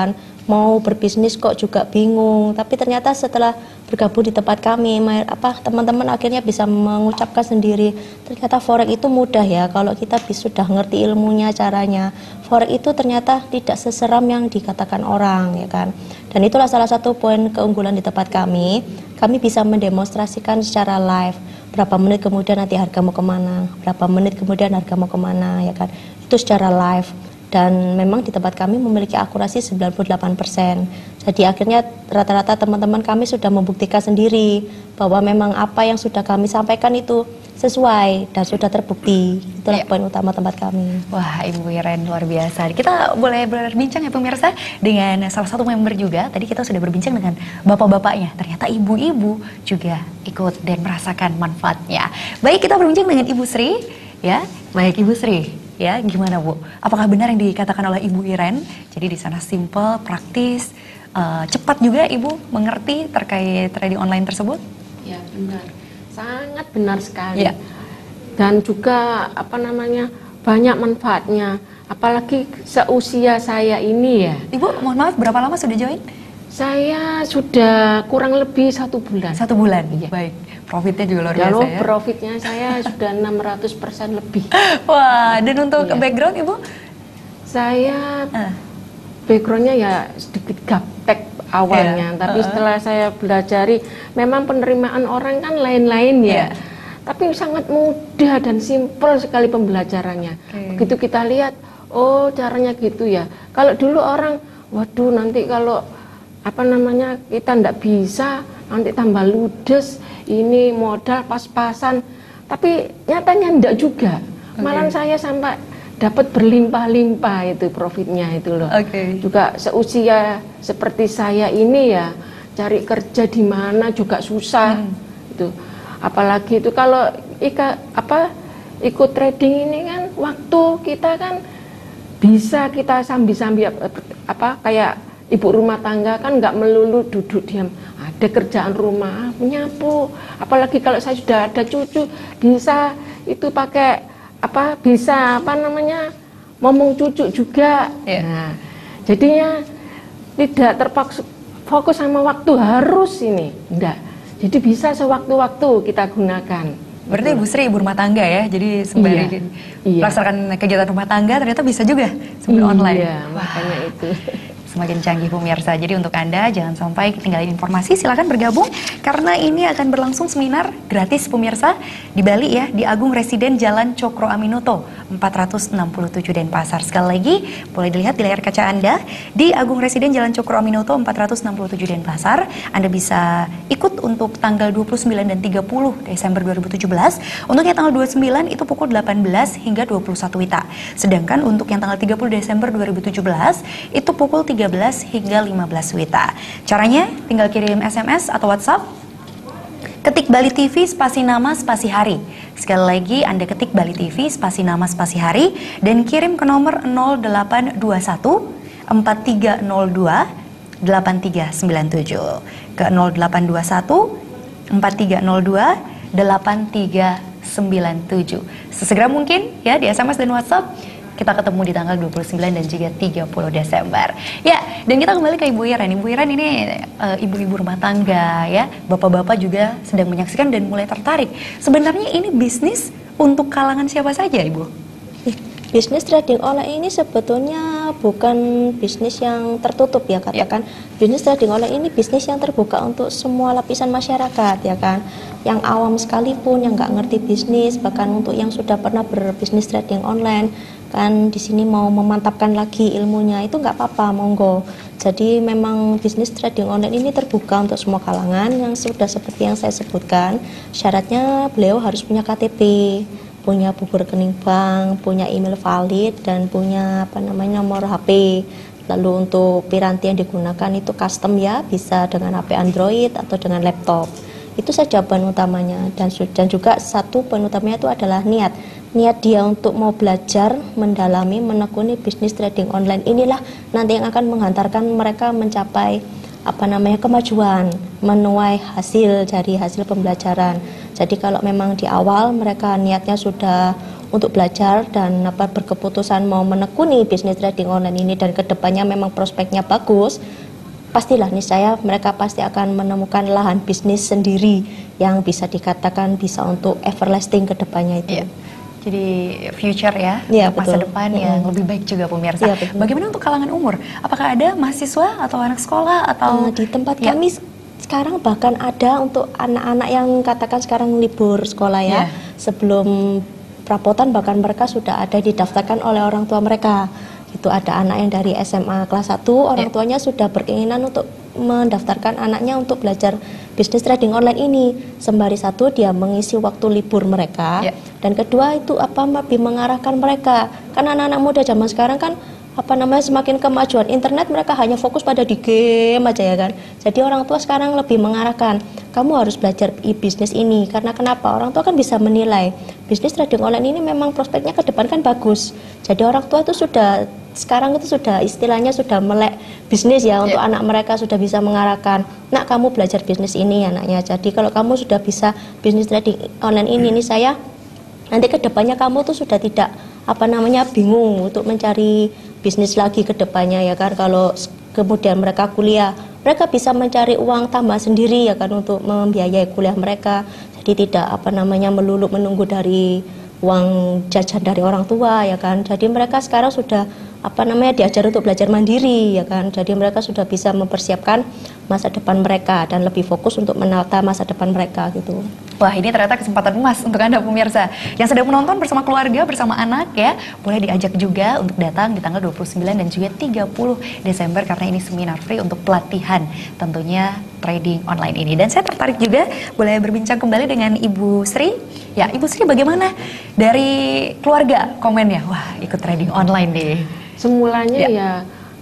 mau berbisnis kok juga bingung. Tapi ternyata setelah bergabung di tempat kami, apa teman-teman akhirnya bisa mengucapkan sendiri, ternyata forex itu mudah ya kalau kita sudah ngerti ilmunya, caranya. Forex itu ternyata tidak seseram yang dikatakan orang, ya kan. Dan itulah salah satu poin keunggulan di tempat kami. Kami bisa mendemonstrasikan secara live. Berapa menit kemudian nanti harga mau kemana, berapa menit kemudian harga mau kemana, ya kan. Itu secara live. Dan memang di tempat kami memiliki akurasi sembilan puluh delapan persen. Jadi akhirnya rata-rata teman-teman kami sudah membuktikan sendiri bahwa memang apa yang sudah kami sampaikan itu sesuai dan sudah terbukti. Itulah ya. Poin utama tempat kami. Wah, Ibu Iren luar biasa. Kita boleh berbincang ya pemirsa dengan salah satu member juga. Tadi kita sudah berbincang dengan bapak-bapaknya. Ternyata ibu-ibu juga ikut dan merasakan manfaatnya. Baik, kita berbincang dengan Ibu Sri. Ya, baik Ibu Sri. Ya, gimana Bu? Apakah benar yang dikatakan oleh Ibu Iren? Jadi di sana simple, praktis, uh, cepat juga Ibu mengerti terkait trading online tersebut? Ya, benar. Sangat benar sekali. Ya. Dan juga apa namanya? Banyak manfaatnya. Apalagi seusia saya ini ya. Ibu, mohon maaf, berapa lama sudah join? Saya sudah kurang lebih satu bulan. Satu bulan? Iya. Baik. Profitnya juga luar Lalu biasa ya? Profitnya saya sudah enam ratus persen lebih. Wah, dan untuk iya. background Ibu? Saya Uh. backgroundnya ya sedikit gaptek awalnya, yeah. tapi uh. setelah saya belajari, memang penerimaan orang kan lain-lain ya. Yeah. Tapi sangat mudah dan simpel sekali pembelajarannya. Okay. Begitu kita lihat, oh caranya gitu ya. Kalau dulu orang, waduh nanti kalau apa namanya kita ndak bisa, nanti tambah ludes, ini modal pas-pasan. Tapi nyatanya ndak juga. Okay. Malah saya sampai dapat berlimpah-limpah itu profitnya itu loh. Okay. Juga seusia seperti saya ini ya, cari kerja di mana juga susah. Hmm. Itu apalagi itu kalau ika, apa ikut trading ini kan waktu kita kan bisa kita sambil-sambil apa kayak ibu rumah tangga kan nggak melulu duduk diam, ada kerjaan rumah menyapu, apalagi kalau saya sudah ada cucu bisa itu pakai apa bisa apa namanya ngomong cucu juga. Yeah. Nah, jadinya tidak terfokus fokus sama waktu harus ini enggak, jadi bisa sewaktu-waktu kita gunakan. Berarti Ibu Sri ibu rumah tangga ya, jadi sembari iya. melaksanakan kegiatan rumah tangga ternyata bisa juga sambil iya, online. Iya, makanya itu. Semakin canggih pemirsa. Jadi untuk Anda jangan sampai ketinggalan informasi, silakan bergabung karena ini akan berlangsung seminar gratis pemirsa di Bali ya, di Agung Residen Jalan Cokro Aminoto empat ratus enam puluh tujuh Denpasar. Sekali lagi boleh dilihat di layar kaca Anda di Agung Residen Jalan Cokro Aminoto empat ratus enam puluh tujuh Denpasar. Anda bisa ikut untuk tanggal dua puluh sembilan dan tiga puluh Desember dua ribu tujuh belas. Untuk yang tanggal dua puluh sembilan itu pukul delapan belas hingga dua puluh satu W I B. Sedangkan untuk yang tanggal tiga puluh Desember dua ribu tujuh belas itu pukul tiga belas hingga lima belas W I B. Caranya tinggal kirim S M S atau WhatsApp, ketik Bali T V spasi nama spasi hari. Sekali lagi Anda ketik Bali T V spasi nama spasi hari dan kirim ke nomor nol delapan dua satu empat tiga nol dua delapan tiga sembilan tujuh ke nol delapan dua satu empat tiga nol dua delapan tiga sembilan tujuh. Sesegera mungkin ya di S M S dan WhatsApp. Kita ketemu di tanggal dua puluh sembilan dan juga tiga puluh Desember. Ya, dan kita kembali ke Ibu Iren. Ibu Iren ini uh, ibu-ibu rumah tangga ya. Bapak-bapak juga sedang menyaksikan dan mulai tertarik. Sebenarnya ini bisnis untuk kalangan siapa saja, Ibu? Bisnis trading online ini sebetulnya bukan bisnis yang tertutup ya katakan. Ya. Bisnis trading online ini bisnis yang terbuka untuk semua lapisan masyarakat ya kan. Yang awam sekalipun yang nggak ngerti bisnis, bahkan untuk yang sudah pernah berbisnis trading online kan di sini mau memantapkan lagi ilmunya itu nggak apa-apa, monggo. Jadi memang bisnis trading online ini terbuka untuk semua kalangan yang sudah seperti yang saya sebutkan. Syaratnya beliau harus punya K T P, punya buku rekening bank, punya email valid dan punya apa namanya nomor H P. Lalu untuk piranti yang digunakan itu custom ya, bisa dengan H P Android atau dengan laptop. Itu saja poin utamanya dan dan juga satu poin utamanya itu adalah niat. Niat dia untuk mau belajar, mendalami, menekuni bisnis trading online inilah nanti yang akan menghantarkan mereka mencapai apa namanya kemajuan, menuai hasil dari hasil pembelajaran. Jadi kalau memang di awal mereka niatnya sudah untuk belajar dan apa berkeputusan mau menekuni bisnis trading online ini dan kedepannya memang prospeknya bagus, pastilah niscaya mereka pasti akan menemukan lahan bisnis sendiri yang bisa dikatakan bisa untuk everlasting kedepannya itu. Iya. Jadi future ya, ya, masa betul. depan mm-hmm. yang lebih baik juga pemirsa. Ya, bagaimana untuk kalangan umur? Apakah ada mahasiswa atau anak sekolah atau uh, di tempat ya. kami sekarang bahkan ada untuk anak-anak yang katakan sekarang libur sekolah ya, ya. sebelum perapotan bahkan mereka sudah ada didaftarkan oleh orang tua mereka. Itu ada anak yang dari S M A kelas satu, orang tuanya sudah berkeinginan untuk mendaftarkan anaknya untuk belajar bisnis trading online ini. Sembari satu dia mengisi waktu libur mereka, yeah. dan kedua itu apa lebih mengarahkan mereka. Karena anak-anak muda zaman sekarang kan apa namanya semakin kemajuan internet, mereka hanya fokus pada di game aja ya kan. Jadi orang tua sekarang lebih mengarahkan, kamu harus belajar e-bisnis ini. Karena kenapa? Orang tua kan bisa menilai bisnis trading online ini memang prospeknya ke depan kan bagus. Jadi orang tua itu sudah sekarang itu sudah istilahnya sudah melek bisnis ya untuk yeah. anak mereka, sudah bisa mengarahkan, nak kamu belajar bisnis ini anaknya. Jadi kalau kamu sudah bisa bisnis trading online ini, ini saya nanti kedepannya kamu tuh sudah tidak apa namanya bingung untuk mencari bisnis lagi kedepannya ya kan. Kalau kemudian mereka kuliah, mereka bisa mencari uang tambah sendiri ya kan untuk membiayai kuliah mereka. Jadi tidak apa namanya melulu menunggu dari uang jajan dari orang tua ya kan. Jadi mereka sekarang sudah apa namanya diajar untuk belajar mandiri ya kan. Jadi mereka sudah bisa mempersiapkan masa depan mereka dan lebih fokus untuk menata masa depan mereka gitu. Wah, ini ternyata kesempatan emas untuk Anda pemirsa yang sedang menonton bersama keluarga, bersama anak ya. Boleh diajak juga untuk datang di tanggal dua puluh sembilan dan juga tiga puluh Desember karena ini seminar free untuk pelatihan tentunya trading online ini. Dan saya tertarik juga boleh berbincang kembali dengan Ibu Sri. Ya, Ibu Sri bagaimana dari keluarga komennya? Wah, ikut trading online nih. Semulanya ya, ya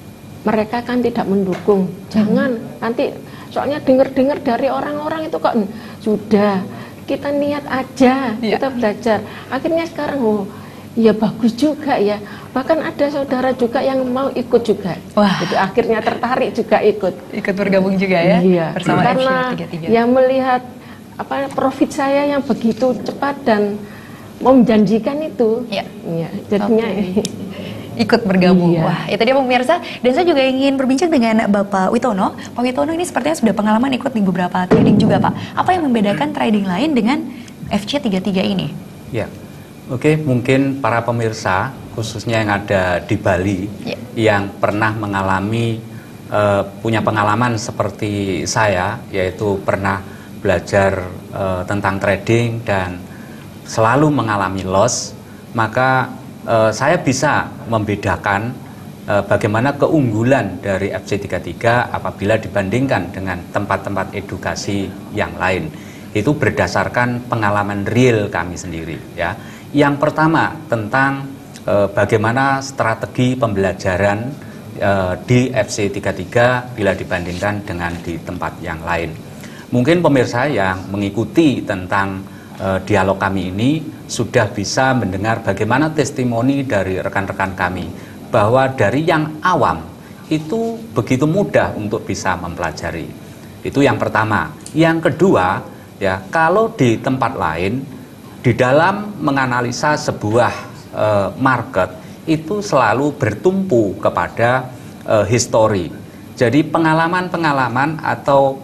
mereka kan tidak mendukung. Jangan hmm. nanti soalnya dengar-dengar dari orang-orang itu kok sudah kita niat aja ya. Kita belajar. Akhirnya sekarang oh ya bagus juga ya. Bahkan ada saudara juga yang mau ikut juga. Wah. Jadi akhirnya tertarik juga ikut. Ikut bergabung juga ya iya. bersama karena F C tiga tiga. Ya melihat apa profit saya yang begitu cepat dan menjanjikan itu. Ya. Ya, jadinya okay. ikut bergabung. Iya. Wah, itu dia pemirsa. Dan saya juga ingin berbincang dengan Bapak Witono. Pak Witono ini sepertinya sudah pengalaman ikut di beberapa trading juga, Pak. Apa yang membedakan trading lain dengan F C tiga tiga ini? Ya, oke, mungkin para pemirsa khususnya yang ada di Bali ya. Yang pernah mengalami uh, punya pengalaman seperti saya, yaitu pernah belajar uh, tentang trading dan selalu mengalami loss, maka Uh, saya bisa membedakan uh, bagaimana keunggulan dari F C tiga tiga apabila dibandingkan dengan tempat-tempat edukasi yang lain. Itu berdasarkan pengalaman real kami sendiri ya. Yang pertama tentang uh, bagaimana strategi pembelajaran uh, di F C tiga tiga bila dibandingkan dengan di tempat yang lain. Mungkin pemirsa yang mengikuti tentang Uh, dialog kami ini sudah bisa mendengar bagaimana testimoni dari rekan-rekan kami bahwa dari yang awam itu begitu mudah untuk bisa mempelajari. Itu yang pertama. Yang kedua, ya kalau di tempat lain di dalam menganalisa sebuah uh, market itu selalu bertumpu kepada uh, histori. Jadi pengalaman-pengalaman atau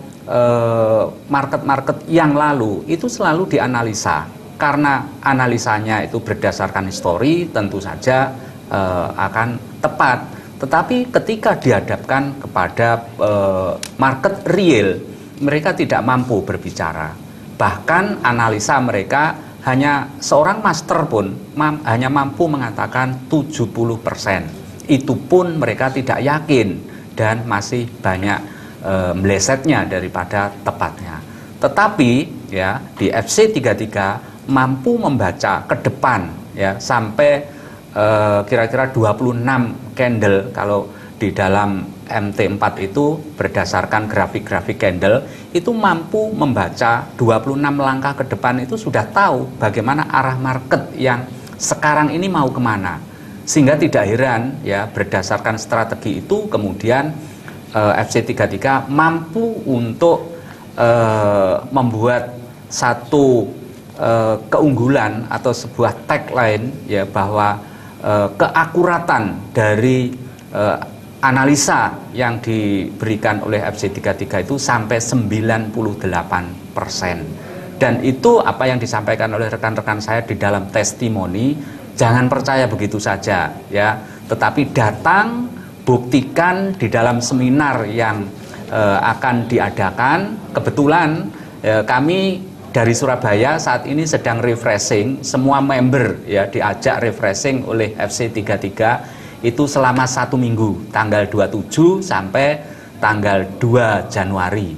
market-market yang lalu itu selalu dianalisa. Karena analisanya itu berdasarkan histori, tentu saja uh, akan tepat. Tetapi ketika dihadapkan kepada uh, market real, mereka tidak mampu berbicara. Bahkan analisa mereka hanya seorang master pun mam, hanya mampu mengatakan tujuh puluh persen. Itu pun mereka tidak yakin dan masih banyak E, melesetnya daripada tepatnya. Tetapi ya di F C tiga tiga mampu membaca ke depan ya sampai kira-kira e, dua puluh enam candle. Kalau di dalam M T empat itu berdasarkan grafik-grafik candle itu mampu membaca dua puluh enam langkah ke depan, itu sudah tahu bagaimana arah market yang sekarang ini mau kemana. Sehingga tidak heran ya berdasarkan strategi itu kemudian F C tiga tiga mampu untuk uh, membuat satu uh, keunggulan atau sebuah tagline ya bahwa uh, keakuratan dari uh, analisa yang diberikan oleh F C tiga puluh tiga itu sampai sembilan puluh delapan persen. Dan itu apa yang disampaikan oleh rekan-rekan saya di dalam testimoni, jangan percaya begitu saja ya, tetapi datang, buktikan di dalam seminar yang eh, akan diadakan. Kebetulan eh, kami dari Surabaya saat ini sedang refreshing, semua member ya diajak refreshing oleh F C tiga puluh tiga itu selama satu minggu, tanggal dua puluh tujuh sampai tanggal dua Januari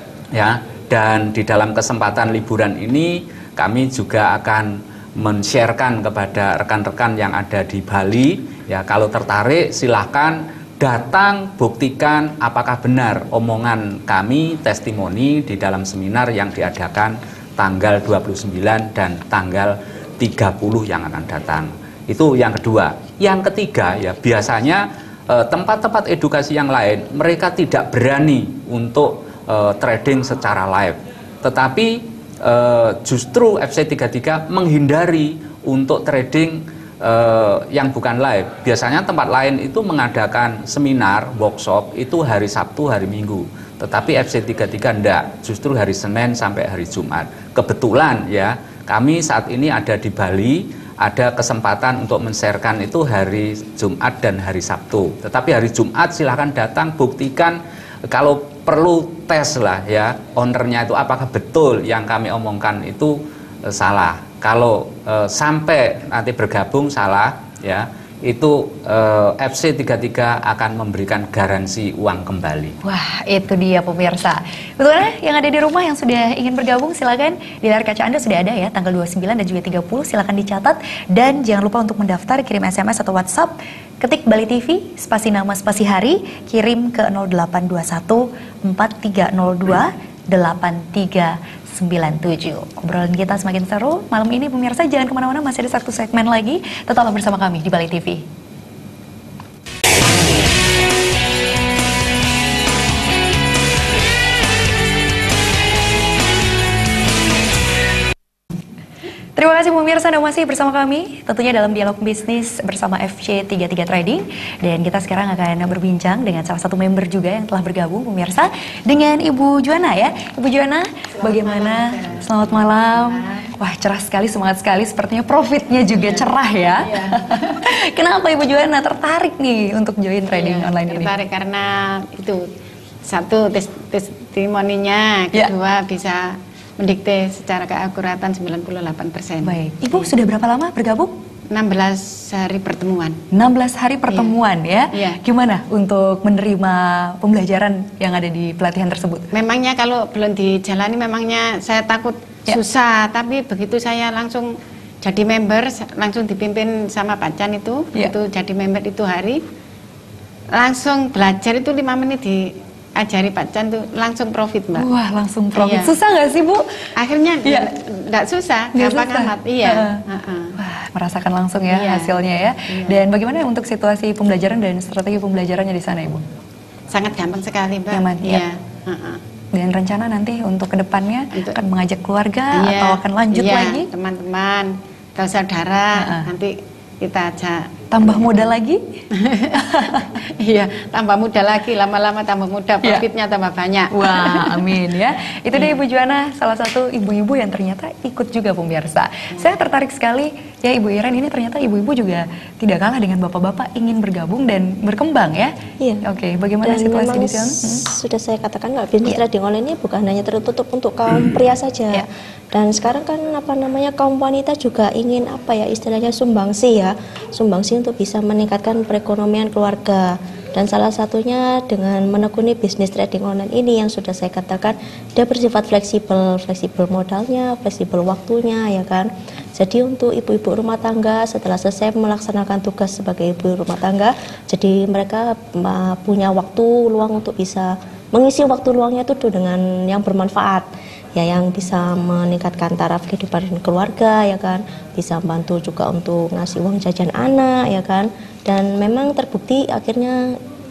ya. Dan di dalam kesempatan liburan ini kami juga akan men-sharekan kepada rekan-rekan yang ada di Bali ya, kalau tertarik silahkan datang, buktikan apakah benar omongan kami, testimoni di dalam seminar yang diadakan tanggal dua puluh sembilan dan tanggal tiga puluh yang akan datang. Itu yang kedua. Yang ketiga ya, biasanya tempat-tempat edukasi yang lain mereka tidak berani untuk Uh, trading secara live, tetapi uh, justru F C tiga puluh tiga menghindari untuk trading uh, yang bukan live. Biasanya tempat lain itu mengadakan seminar, workshop itu hari Sabtu, hari Minggu, tetapi F C tiga puluh tiga enggak, justru hari Senin sampai hari Jumat. Kebetulan ya, kami saat ini ada di Bali, ada kesempatan untuk men-sharekan itu hari Jumat dan hari Sabtu. Tetapi hari Jumat silahkan datang, buktikan, kalau perlu tes lah ya, ownernya itu apakah betul yang kami omongkan itu e, salah. Kalau e, sampai nanti bergabung salah ya, itu e, F C tiga puluh tiga akan memberikan garansi uang kembali. Wah, itu dia pemirsa. Betulnya yang ada di rumah yang sudah ingin bergabung silakan, di layar kaca Anda sudah ada ya tanggal dua puluh sembilan dan juga tiga puluh, silakan dicatat dan jangan lupa untuk mendaftar, kirim S M S atau WhatsApp, ketik Bali T V, spasi nama spasi hari, kirim ke nol delapan dua satu empat tiga nol dua delapan tiga sembilan tujuh. Obrolan kita semakin seru malam ini pemirsa, jangan kemana-mana, masih ada satu segmen lagi, tetaplah bersama kami di Bali T V. Terima kasih pemirsa, Anda masih bersama kami tentunya dalam dialog bisnis bersama F C tiga puluh tiga Trading, dan kita sekarang akan berbincang dengan salah satu member juga yang telah bergabung pemirsa, dengan Ibu Juana ya. Ibu Juana, selamat bagaimana? Malam. Selamat malam. Wah, cerah sekali, semangat sekali, sepertinya profitnya juga cerah ya. Iya. Kenapa Ibu Juana tertarik nih untuk join trading iya, online ini? Tertarik karena itu satu tes testimoninya, kedua ya, bisa mendikte secara keakuratan sembilan puluh delapan persen. Baik. Ibu sudah berapa lama bergabung? enam belas hari pertemuan. enam belas hari pertemuan ya. Iya. Gimana untuk menerima pembelajaran yang ada di pelatihan tersebut? Memangnya kalau belum dijalani memangnya saya takut ya, susah, tapi begitu saya langsung jadi member, langsung dipimpin sama Pak Chan itu, ya, itu jadi member itu hari, langsung belajar itu lima menit di ajari Pak Chan tuh langsung profit Mbak. Wah, langsung profit. Iya. Susah nggak sih Bu? Akhirnya nggak susah, gampang amat. Iya. Uh, uh, uh. Wah, merasakan langsung ya iya, hasilnya ya. Iya. Dan bagaimana untuk situasi pembelajaran dan strategi pembelajarannya di sana Ibu? Sangat gampang sekali Mbak. Nyaman, iya. Uh, uh. Dan rencana nanti untuk kedepannya untuk, akan mengajak keluarga iya, atau akan lanjut iya, lagi? Teman-teman, atau saudara, uh, uh. nanti kita ajak. Tambah modal lagi? Iya, tambah muda lagi, lama-lama tambah muda, profitnya ya, tambah banyak. Wah, amin ya. Itu dia Ibu Juana, salah satu ibu-ibu yang ternyata ikut juga pemirsa. Hmm. Saya tertarik sekali ya Ibu Iren, ini ternyata ibu-ibu juga tidak kalah dengan bapak-bapak, ingin bergabung dan berkembang ya. Iya. Oke, bagaimana dan situasi di sana? Hmm. Sudah saya katakan nggak, bisnis yeah, trading online ini bukan hanya tertutup untuk kaum pria saja. Yeah. Dan sekarang kan apa namanya, kaum wanita juga ingin apa ya istilahnya sumbangsi ya, sumbangsi untuk bisa meningkatkan perekonomian keluarga. Dan salah satunya dengan menekuni bisnis trading online ini yang sudah saya katakan dia bersifat fleksibel, fleksibel modalnya, fleksibel waktunya ya kan. Jadi untuk ibu-ibu rumah tangga setelah selesai melaksanakan tugas sebagai ibu rumah tangga, jadi mereka punya waktu luang untuk bisa mengisi waktu luangnya itu dengan yang bermanfaat. Ya, yang bisa meningkatkan taraf kehidupan keluarga ya kan, bisa membantu juga untuk ngasih uang jajan anak ya kan, dan memang terbukti akhirnya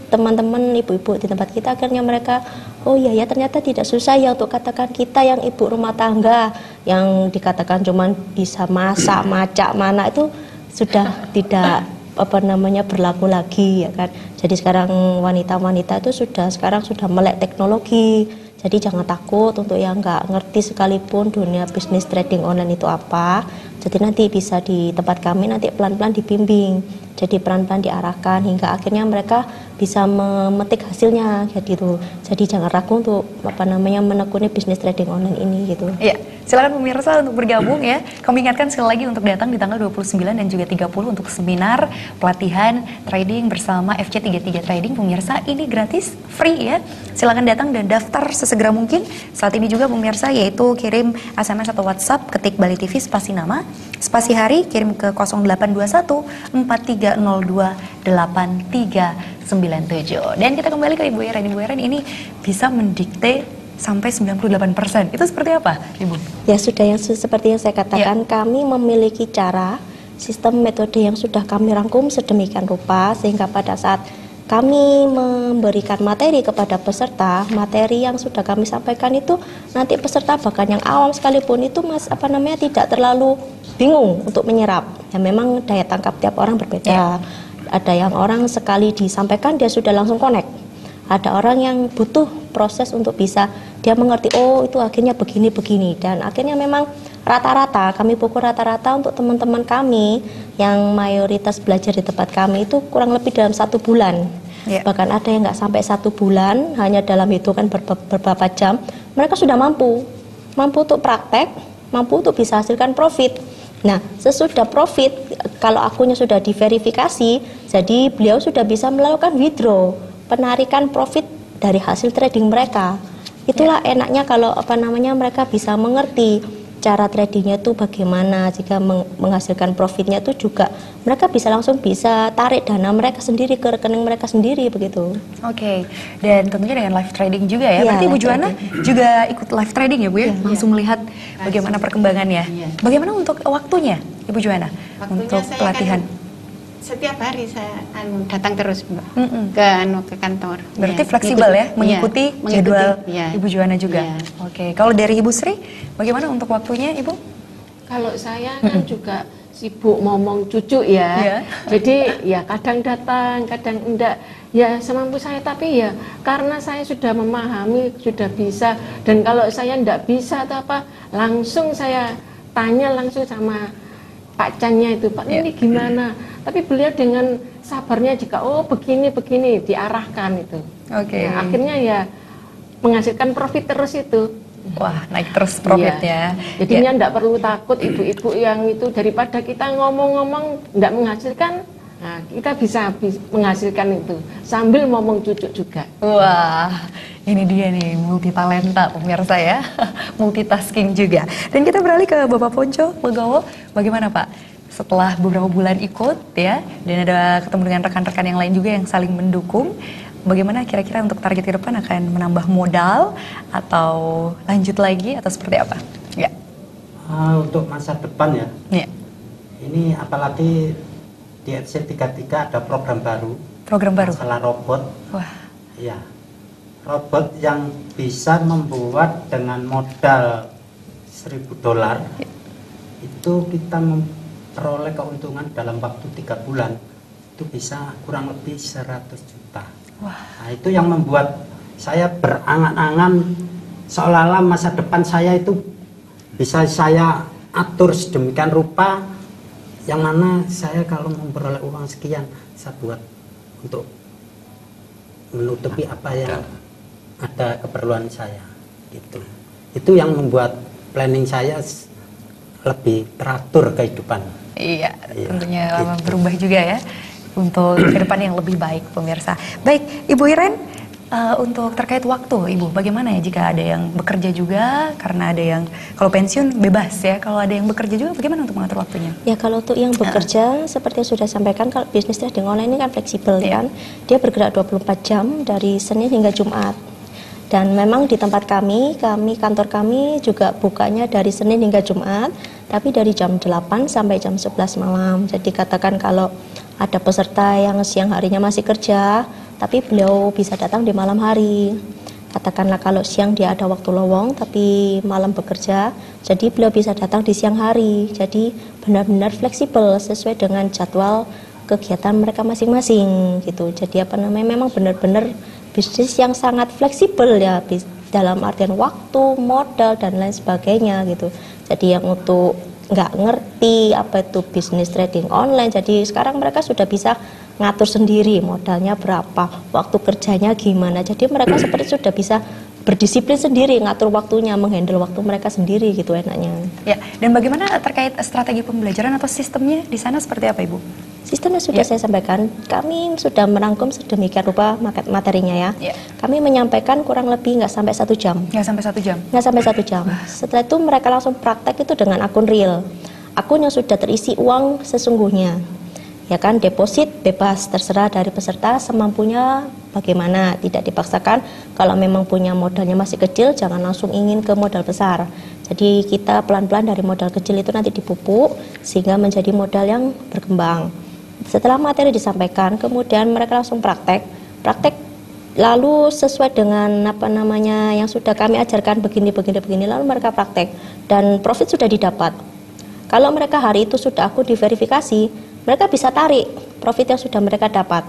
teman-teman ibu-ibu di tempat kita, akhirnya mereka, oh iya ya ternyata tidak susah ya untuk katakan kita yang ibu rumah tangga yang dikatakan cuman bisa masak, macak, mana itu sudah tidak apa namanya berlaku lagi ya kan. Jadi sekarang wanita-wanita itu sudah sekarang sudah melek teknologi. Jadi jangan takut untuk yang nggak ngerti sekalipun dunia bisnis trading online itu apa. Jadi nanti bisa di tempat kami nanti pelan-pelan dibimbing. Jadi pelan-pelan diarahkan hingga akhirnya mereka bisa memetik hasilnya gitu. Jadi jangan ragu untuk apa namanya menekuni bisnis trading online ini gitu. Iya, silakan pemirsa untuk bergabung ya. Kami ingatkan sekali lagi untuk datang di tanggal dua puluh sembilan dan juga tiga puluh untuk seminar pelatihan trading bersama F C tiga puluh tiga Trading. Pemirsa, ini gratis, free ya. Silakan datang dan daftar sesegera mungkin. Saat ini juga pemirsa yaitu kirim S M S atau WhatsApp, ketik Bali T V spasi nama, spasi hari, kirim ke nol delapan dua satu empat tiga nol dua delapan tiga sembilan tujuh. Dan kita kembali ke Ibu Iren. Ibu Iren ini bisa mendikte sampai sembilan puluh delapan persen. Itu seperti apa, Ibu? Ya sudah yang seperti yang saya katakan, ya. Kami memiliki cara, sistem metode yang sudah kami rangkum sedemikian rupa sehingga pada saat kami memberikan materi kepada peserta, materi yang sudah kami sampaikan itu nanti peserta bahkan yang awam sekalipun itu mas apa namanya tidak terlalu bingung untuk menyerap. Ya memang daya tangkap tiap orang berbeda. Ya. Ada yang orang sekali disampaikan dia sudah langsung connect. Ada orang yang butuh proses untuk bisa dia mengerti, oh itu akhirnya begini-begini. Dan akhirnya memang rata-rata, kami pukul rata-rata untuk teman-teman kami yang mayoritas belajar di tempat kami itu kurang lebih dalam satu bulan. Ya. Bahkan ada yang nggak sampai satu bulan, hanya dalam hitungan beberapa jam, mereka sudah mampu. Mampu untuk praktek, mampu untuk bisa hasilkan profit. Nah, sesudah profit, kalau akunnya sudah diverifikasi, jadi beliau sudah bisa melakukan withdraw, penarikan profit dari hasil trading mereka. Itulah ya. Enaknya kalau apa namanya mereka bisa mengerti cara tradingnya itu bagaimana, jika meng menghasilkan profitnya itu juga mereka bisa langsung bisa tarik dana mereka sendiri ke rekening mereka sendiri begitu. Oke, okay. Dan tentunya dengan live trading juga ya. Ya, berarti Ibu Juwana trading. juga ikut live trading ya Bu ya, ya langsung ya. Melihat bagaimana perkembangannya. Ya. Bagaimana untuk waktunya Ibu Juwana waktunya untuk pelatihan? Kan setiap hari saya anu, datang terus Mbak mm -mm. ke anu ke kantor. Berarti ya, fleksibel ya mengikuti ya, jadwal ya. Ibu Juwana juga. Ya. Oke, kalau dari Ibu Sri bagaimana untuk waktunya Ibu? Kalau saya kan juga sibuk ngomong cucu ya. ya. Jadi ya kadang datang, kadang enggak. Ya semampu saya, tapi ya karena saya sudah memahami, sudah bisa. Dan kalau saya enggak bisa atau apa, langsung saya tanya langsung sama Pak Channya itu, Pak ini gimana? Tapi beliau dengan sabarnya jika oh begini begini diarahkan itu. Oke. Okay. Nah, akhirnya ya menghasilkan profit terus itu. Wah naik terus profitnya. Ya. Jadinya enggak ya. Perlu takut ibu-ibu yang itu daripada kita ngomong-ngomong enggak menghasilkan. Nah, kita bisa menghasilkan itu sambil ngomong cucu juga. Wah, ini dia nih multi talenta pemirsa ya, multitasking juga. Dan kita beralih ke Bapak Ponco Legowo, bagaimana Pak? Setelah beberapa bulan ikut ya, dan ada ketemu dengan rekan-rekan yang lain juga yang saling mendukung, bagaimana kira-kira untuk target ke depan akan menambah modal atau lanjut lagi atau seperti apa? Ya. Uh, untuk masa depan ya. Ya. Ini apalagi di F C tiga puluh tiga ada program baru. Program baru. Masalah robot. Wah. Ya. Robot yang bisa membuat dengan modal seribu dolar ya. Itu kita memperoleh keuntungan dalam waktu tiga bulan itu bisa kurang lebih seratus juta. Wah. Nah, itu yang membuat saya berangan-angan seolah-olah masa depan saya itu bisa saya atur sedemikian rupa yang mana saya kalau memperoleh uang sekian saya buat untuk menutupi apa yang ada keperluan saya gitu. Itu yang membuat planning saya lebih teratur kehidupan. Iya, iya tentunya gitu. Berubah juga ya untuk ke depan yang lebih baik pemirsa. Baik, Ibu Iren, uh, untuk terkait waktu Ibu, bagaimana ya jika ada yang bekerja juga, karena ada yang kalau pensiun bebas ya, kalau ada yang bekerja juga bagaimana untuk mengatur waktunya? Ya kalau untuk yang bekerja uh. seperti yang sudah sampaikan, kalau bisnis trading online ini kan fleksibel yeah. kan, dia bergerak dua puluh empat jam dari Senin hingga Jumat. Dan memang di tempat kami, kami kantor kami juga bukanya dari Senin hingga Jumat, tapi dari jam delapan sampai jam sebelas malam. Jadi katakan kalau ada peserta yang siang harinya masih kerja, tapi beliau bisa datang di malam hari. Katakanlah kalau siang dia ada waktu lowong tapi malam bekerja, jadi beliau bisa datang di siang hari. Jadi benar-benar fleksibel sesuai dengan jadwal kegiatan mereka masing-masing gitu. Jadi apa namanya, memang benar-benar bisnis yang sangat fleksibel ya, dalam artian waktu, modal dan lain sebagainya gitu. Jadi yang untuk nggak ngerti apa itu bisnis trading online, jadi sekarang mereka sudah bisa ngatur sendiri modalnya berapa, waktu kerjanya gimana. Jadi mereka seperti sudah bisa berdisiplin sendiri, ngatur waktunya, menghandle waktu mereka sendiri gitu enaknya. Ya, dan bagaimana terkait strategi pembelajaran atau sistemnya di sana seperti apa Ibu? Sistemnya sudah ya. saya sampaikan, kami sudah merangkum sedemikian rupa materinya ya. ya. Kami menyampaikan kurang lebih nggak sampai satu jam. Nggak sampai satu jam? Nggak sampai satu jam. Setelah itu mereka langsung praktek itu dengan akun real. Akun yang sudah terisi uang sesungguhnya. Ya kan, deposit bebas, terserah dari peserta semampunya bagaimana, tidak dipaksakan. Kalau memang punya modalnya masih kecil, jangan langsung ingin ke modal besar. Jadi kita pelan-pelan dari modal kecil itu nanti dipupuk sehingga menjadi modal yang berkembang. Setelah materi disampaikan, kemudian mereka langsung praktek. Praktek lalu sesuai dengan apa namanya yang sudah kami ajarkan begini begini begini, lalu mereka praktek dan profit sudah didapat. Kalau mereka hari itu sudah akun diverifikasi, mereka bisa tarik profit yang sudah mereka dapat.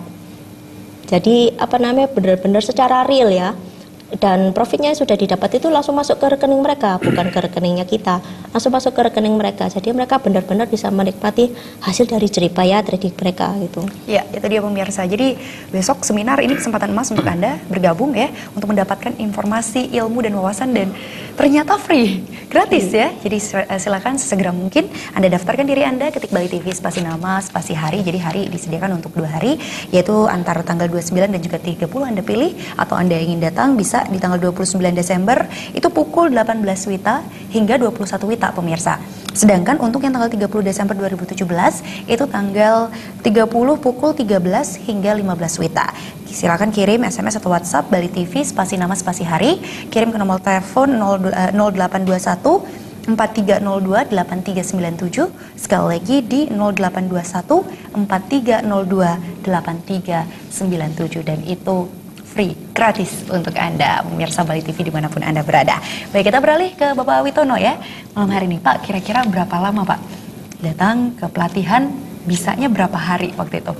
Jadi apa namanya, benar-benar secara real ya. Dan profitnya yang sudah didapat itu langsung masuk ke rekening mereka, bukan ke rekeningnya kita, langsung masuk ke rekening mereka. Jadi mereka benar-benar bisa menikmati hasil dari jeripaya trading mereka gitu. Ya, itu dia pemirsa. Jadi besok seminar ini kesempatan emas untuk Anda bergabung ya, untuk mendapatkan informasi, ilmu dan wawasan, dan ternyata free, gratis ya. Jadi silakan sesegera mungkin Anda daftarkan diri Anda, ketik Bali T V spasi nama, spasi hari. Jadi hari disediakan untuk dua hari, yaitu antara tanggal dua puluh sembilan dan juga tiga puluh Anda pilih, atau Anda ingin datang bisa di tanggal dua puluh sembilan Desember itu pukul delapan belas Wita hingga dua puluh satu Wita pemirsa. Sedangkan untuk yang tanggal tiga puluh Desember dua ribu tujuh belas itu tanggal tiga puluh pukul tiga belas hingga lima belas Wita. Silakan kirim S M S atau WhatsApp Bali T V spasi nama spasi hari, kirim ke nomor telepon nol delapan dua satu empat tiga nol dua delapan tiga sembilan tujuh, sekali lagi di nol delapan dua satu empat tiga nol dua delapan tiga sembilan tujuh, dan itu free, gratis untuk Anda, pemirsa Bali T V dimanapun Anda berada. Baik, kita beralih ke Bapak Witono ya. Malam hari ini Pak, kira-kira berapa lama Pak datang ke pelatihan, bisanya berapa hari waktu itu?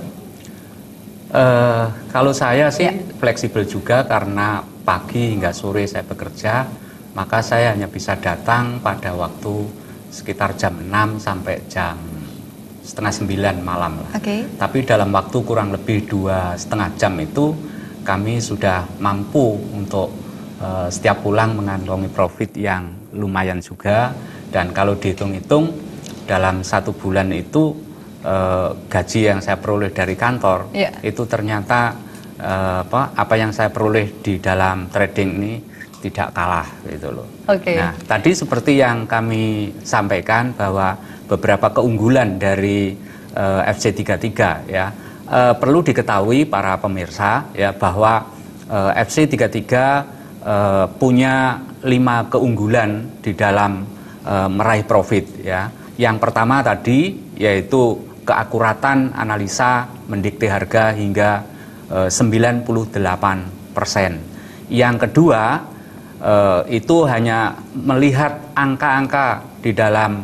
Uh, kalau saya sih ya. fleksibel juga, karena pagi hingga sore saya bekerja, maka saya hanya bisa datang pada waktu sekitar jam enam sampai jam setengah sembilan malam lah. Okay. Tapi dalam waktu kurang lebih dua setengah jam itu kami sudah mampu untuk uh, setiap pulang mengantongi profit yang lumayan juga. Dan kalau dihitung-hitung dalam satu bulan itu uh, gaji yang saya peroleh dari kantor yeah. itu ternyata uh, apa, apa yang saya peroleh di dalam trading ini tidak kalah gitu loh. Okay. Nah, tadi seperti yang kami sampaikan bahwa beberapa keunggulan dari uh, F C tiga puluh tiga ya. Uh, perlu diketahui para pemirsa ya, bahwa uh, F C tiga puluh tiga uh, punya lima keunggulan di dalam uh, meraih profit ya. Yang pertama tadi yaitu keakuratan analisa mendikte harga hingga uh, sembilan puluh delapan persen. Yang kedua uh, itu hanya melihat angka-angka di dalam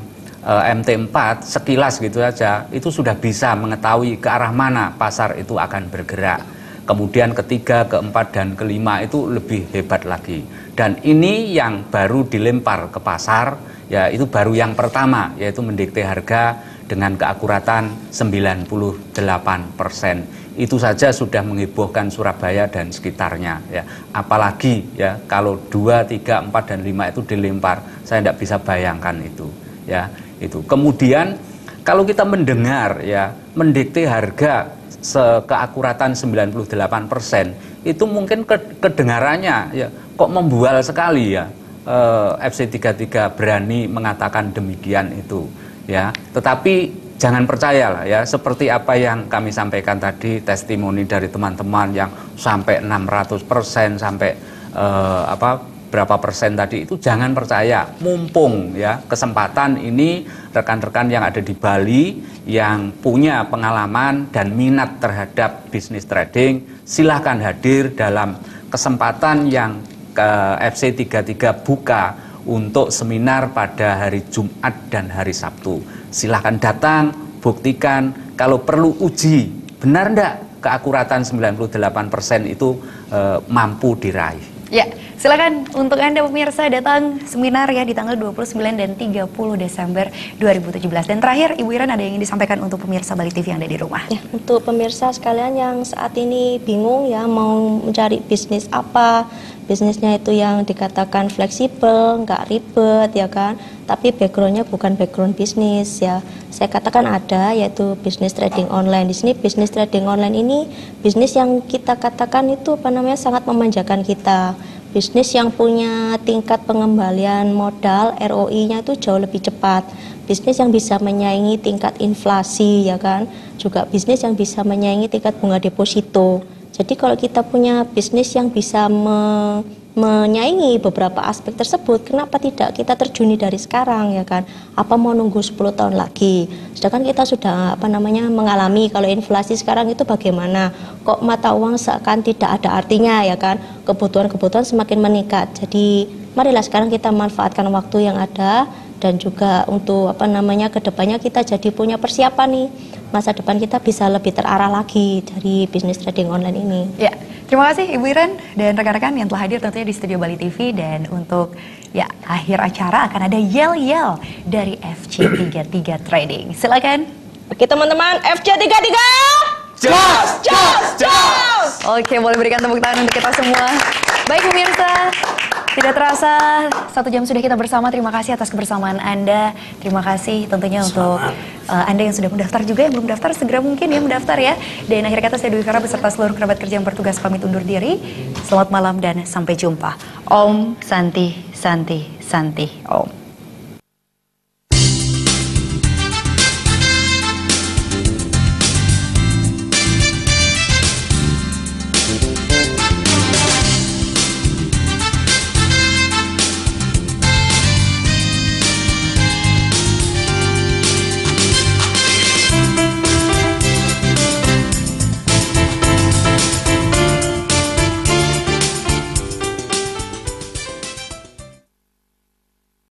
M T empat sekilas gitu saja, itu sudah bisa mengetahui ke arah mana pasar itu akan bergerak. Kemudian ketiga, keempat, dan kelima itu lebih hebat lagi. Dan ini yang baru dilempar ke pasar, ya itu baru yang pertama, yaitu mendikte harga dengan keakuratan sembilan puluh delapan persen. Itu saja sudah menghebohkan Surabaya dan sekitarnya ya. Apalagi ya kalau dua, tiga, empat, dan lima itu dilempar, saya tidak bisa bayangkan itu ya. Itu. Kemudian kalau kita mendengar ya mendikte harga keakuratan sembilan puluh delapan persen, itu mungkin kedengarannya ya kok membual sekali ya. eh, F C tiga puluh tiga berani mengatakan demikian itu ya. Tetapi jangan percayalah ya, seperti apa yang kami sampaikan tadi, testimoni dari teman-teman yang sampai enam ratus persen, sampai eh, apa berapa persen tadi itu jangan percaya, mumpung ya kesempatan ini rekan-rekan yang ada di Bali yang punya pengalaman dan minat terhadap bisnis trading silahkan hadir dalam kesempatan yang ke F C tiga puluh tiga buka untuk seminar pada hari Jumat dan hari Sabtu. Silahkan datang, buktikan, kalau perlu uji benar enggak keakuratan sembilan puluh delapan persen itu e, mampu diraih. Ya, silakan untuk Anda pemirsa datang seminar ya di tanggal dua puluh sembilan dan tiga puluh Desember dua ribu tujuh belas. Dan terakhir, Ibu Iren ada yang ingin disampaikan untuk pemirsa Bali T V yang ada di rumah? Ya, untuk pemirsa sekalian yang saat ini bingung ya mau mencari bisnis apa, bisnisnya itu yang dikatakan fleksibel, nggak ribet ya kan, tapi backgroundnya bukan background bisnis ya. Saya katakan ada, yaitu bisnis trading online. Di sini bisnis trading online ini bisnis yang kita katakan itu apa namanya sangat memanjakan kita. Bisnis yang punya tingkat pengembalian modal R O I-nya itu jauh lebih cepat. Bisnis yang bisa menyaingi tingkat inflasi ya kan. Juga bisnis yang bisa menyaingi tingkat bunga deposito. Jadi kalau kita punya bisnis yang bisa me menyaingi beberapa aspek tersebut, kenapa tidak kita terjuni dari sekarang ya kan? Apa mau nunggu sepuluh tahun lagi? Sedangkan kita sudah apa namanya mengalami kalau inflasi sekarang itu bagaimana? Kok mata uang seakan tidak ada artinya ya kan? Kebutuhan-kebutuhan semakin meningkat. Jadi marilah sekarang kita manfaatkan waktu yang ada dan juga untuk apa namanya kedepannya kita jadi punya persiapan nih, masa depan kita bisa lebih terarah lagi dari bisnis trading online ini. Ya, terima kasih Ibu Iren dan rekan-rekan yang telah hadir tentunya di studio Bali T V. Dan untuk ya akhir acara akan ada yel-yel dari F C tiga puluh tiga Trading. Silakan. Oke teman-teman, F C tiga puluh tiga. Jos, jos, jos. Oke, boleh berikan tepuk tangan untuk kita semua. Baik pemirsa, tidak terasa satu jam sudah kita bersama. Terima kasih atas kebersamaan Anda. Terima kasih tentunya untuk uh, Anda yang sudah mendaftar juga, yang belum daftar segera mungkin ya mendaftar ya. Dan akhir kata saya Dewi Vera beserta seluruh kerabat kerja yang bertugas pamit undur diri. Selamat malam dan sampai jumpa. Om Santi Santi Santi Om.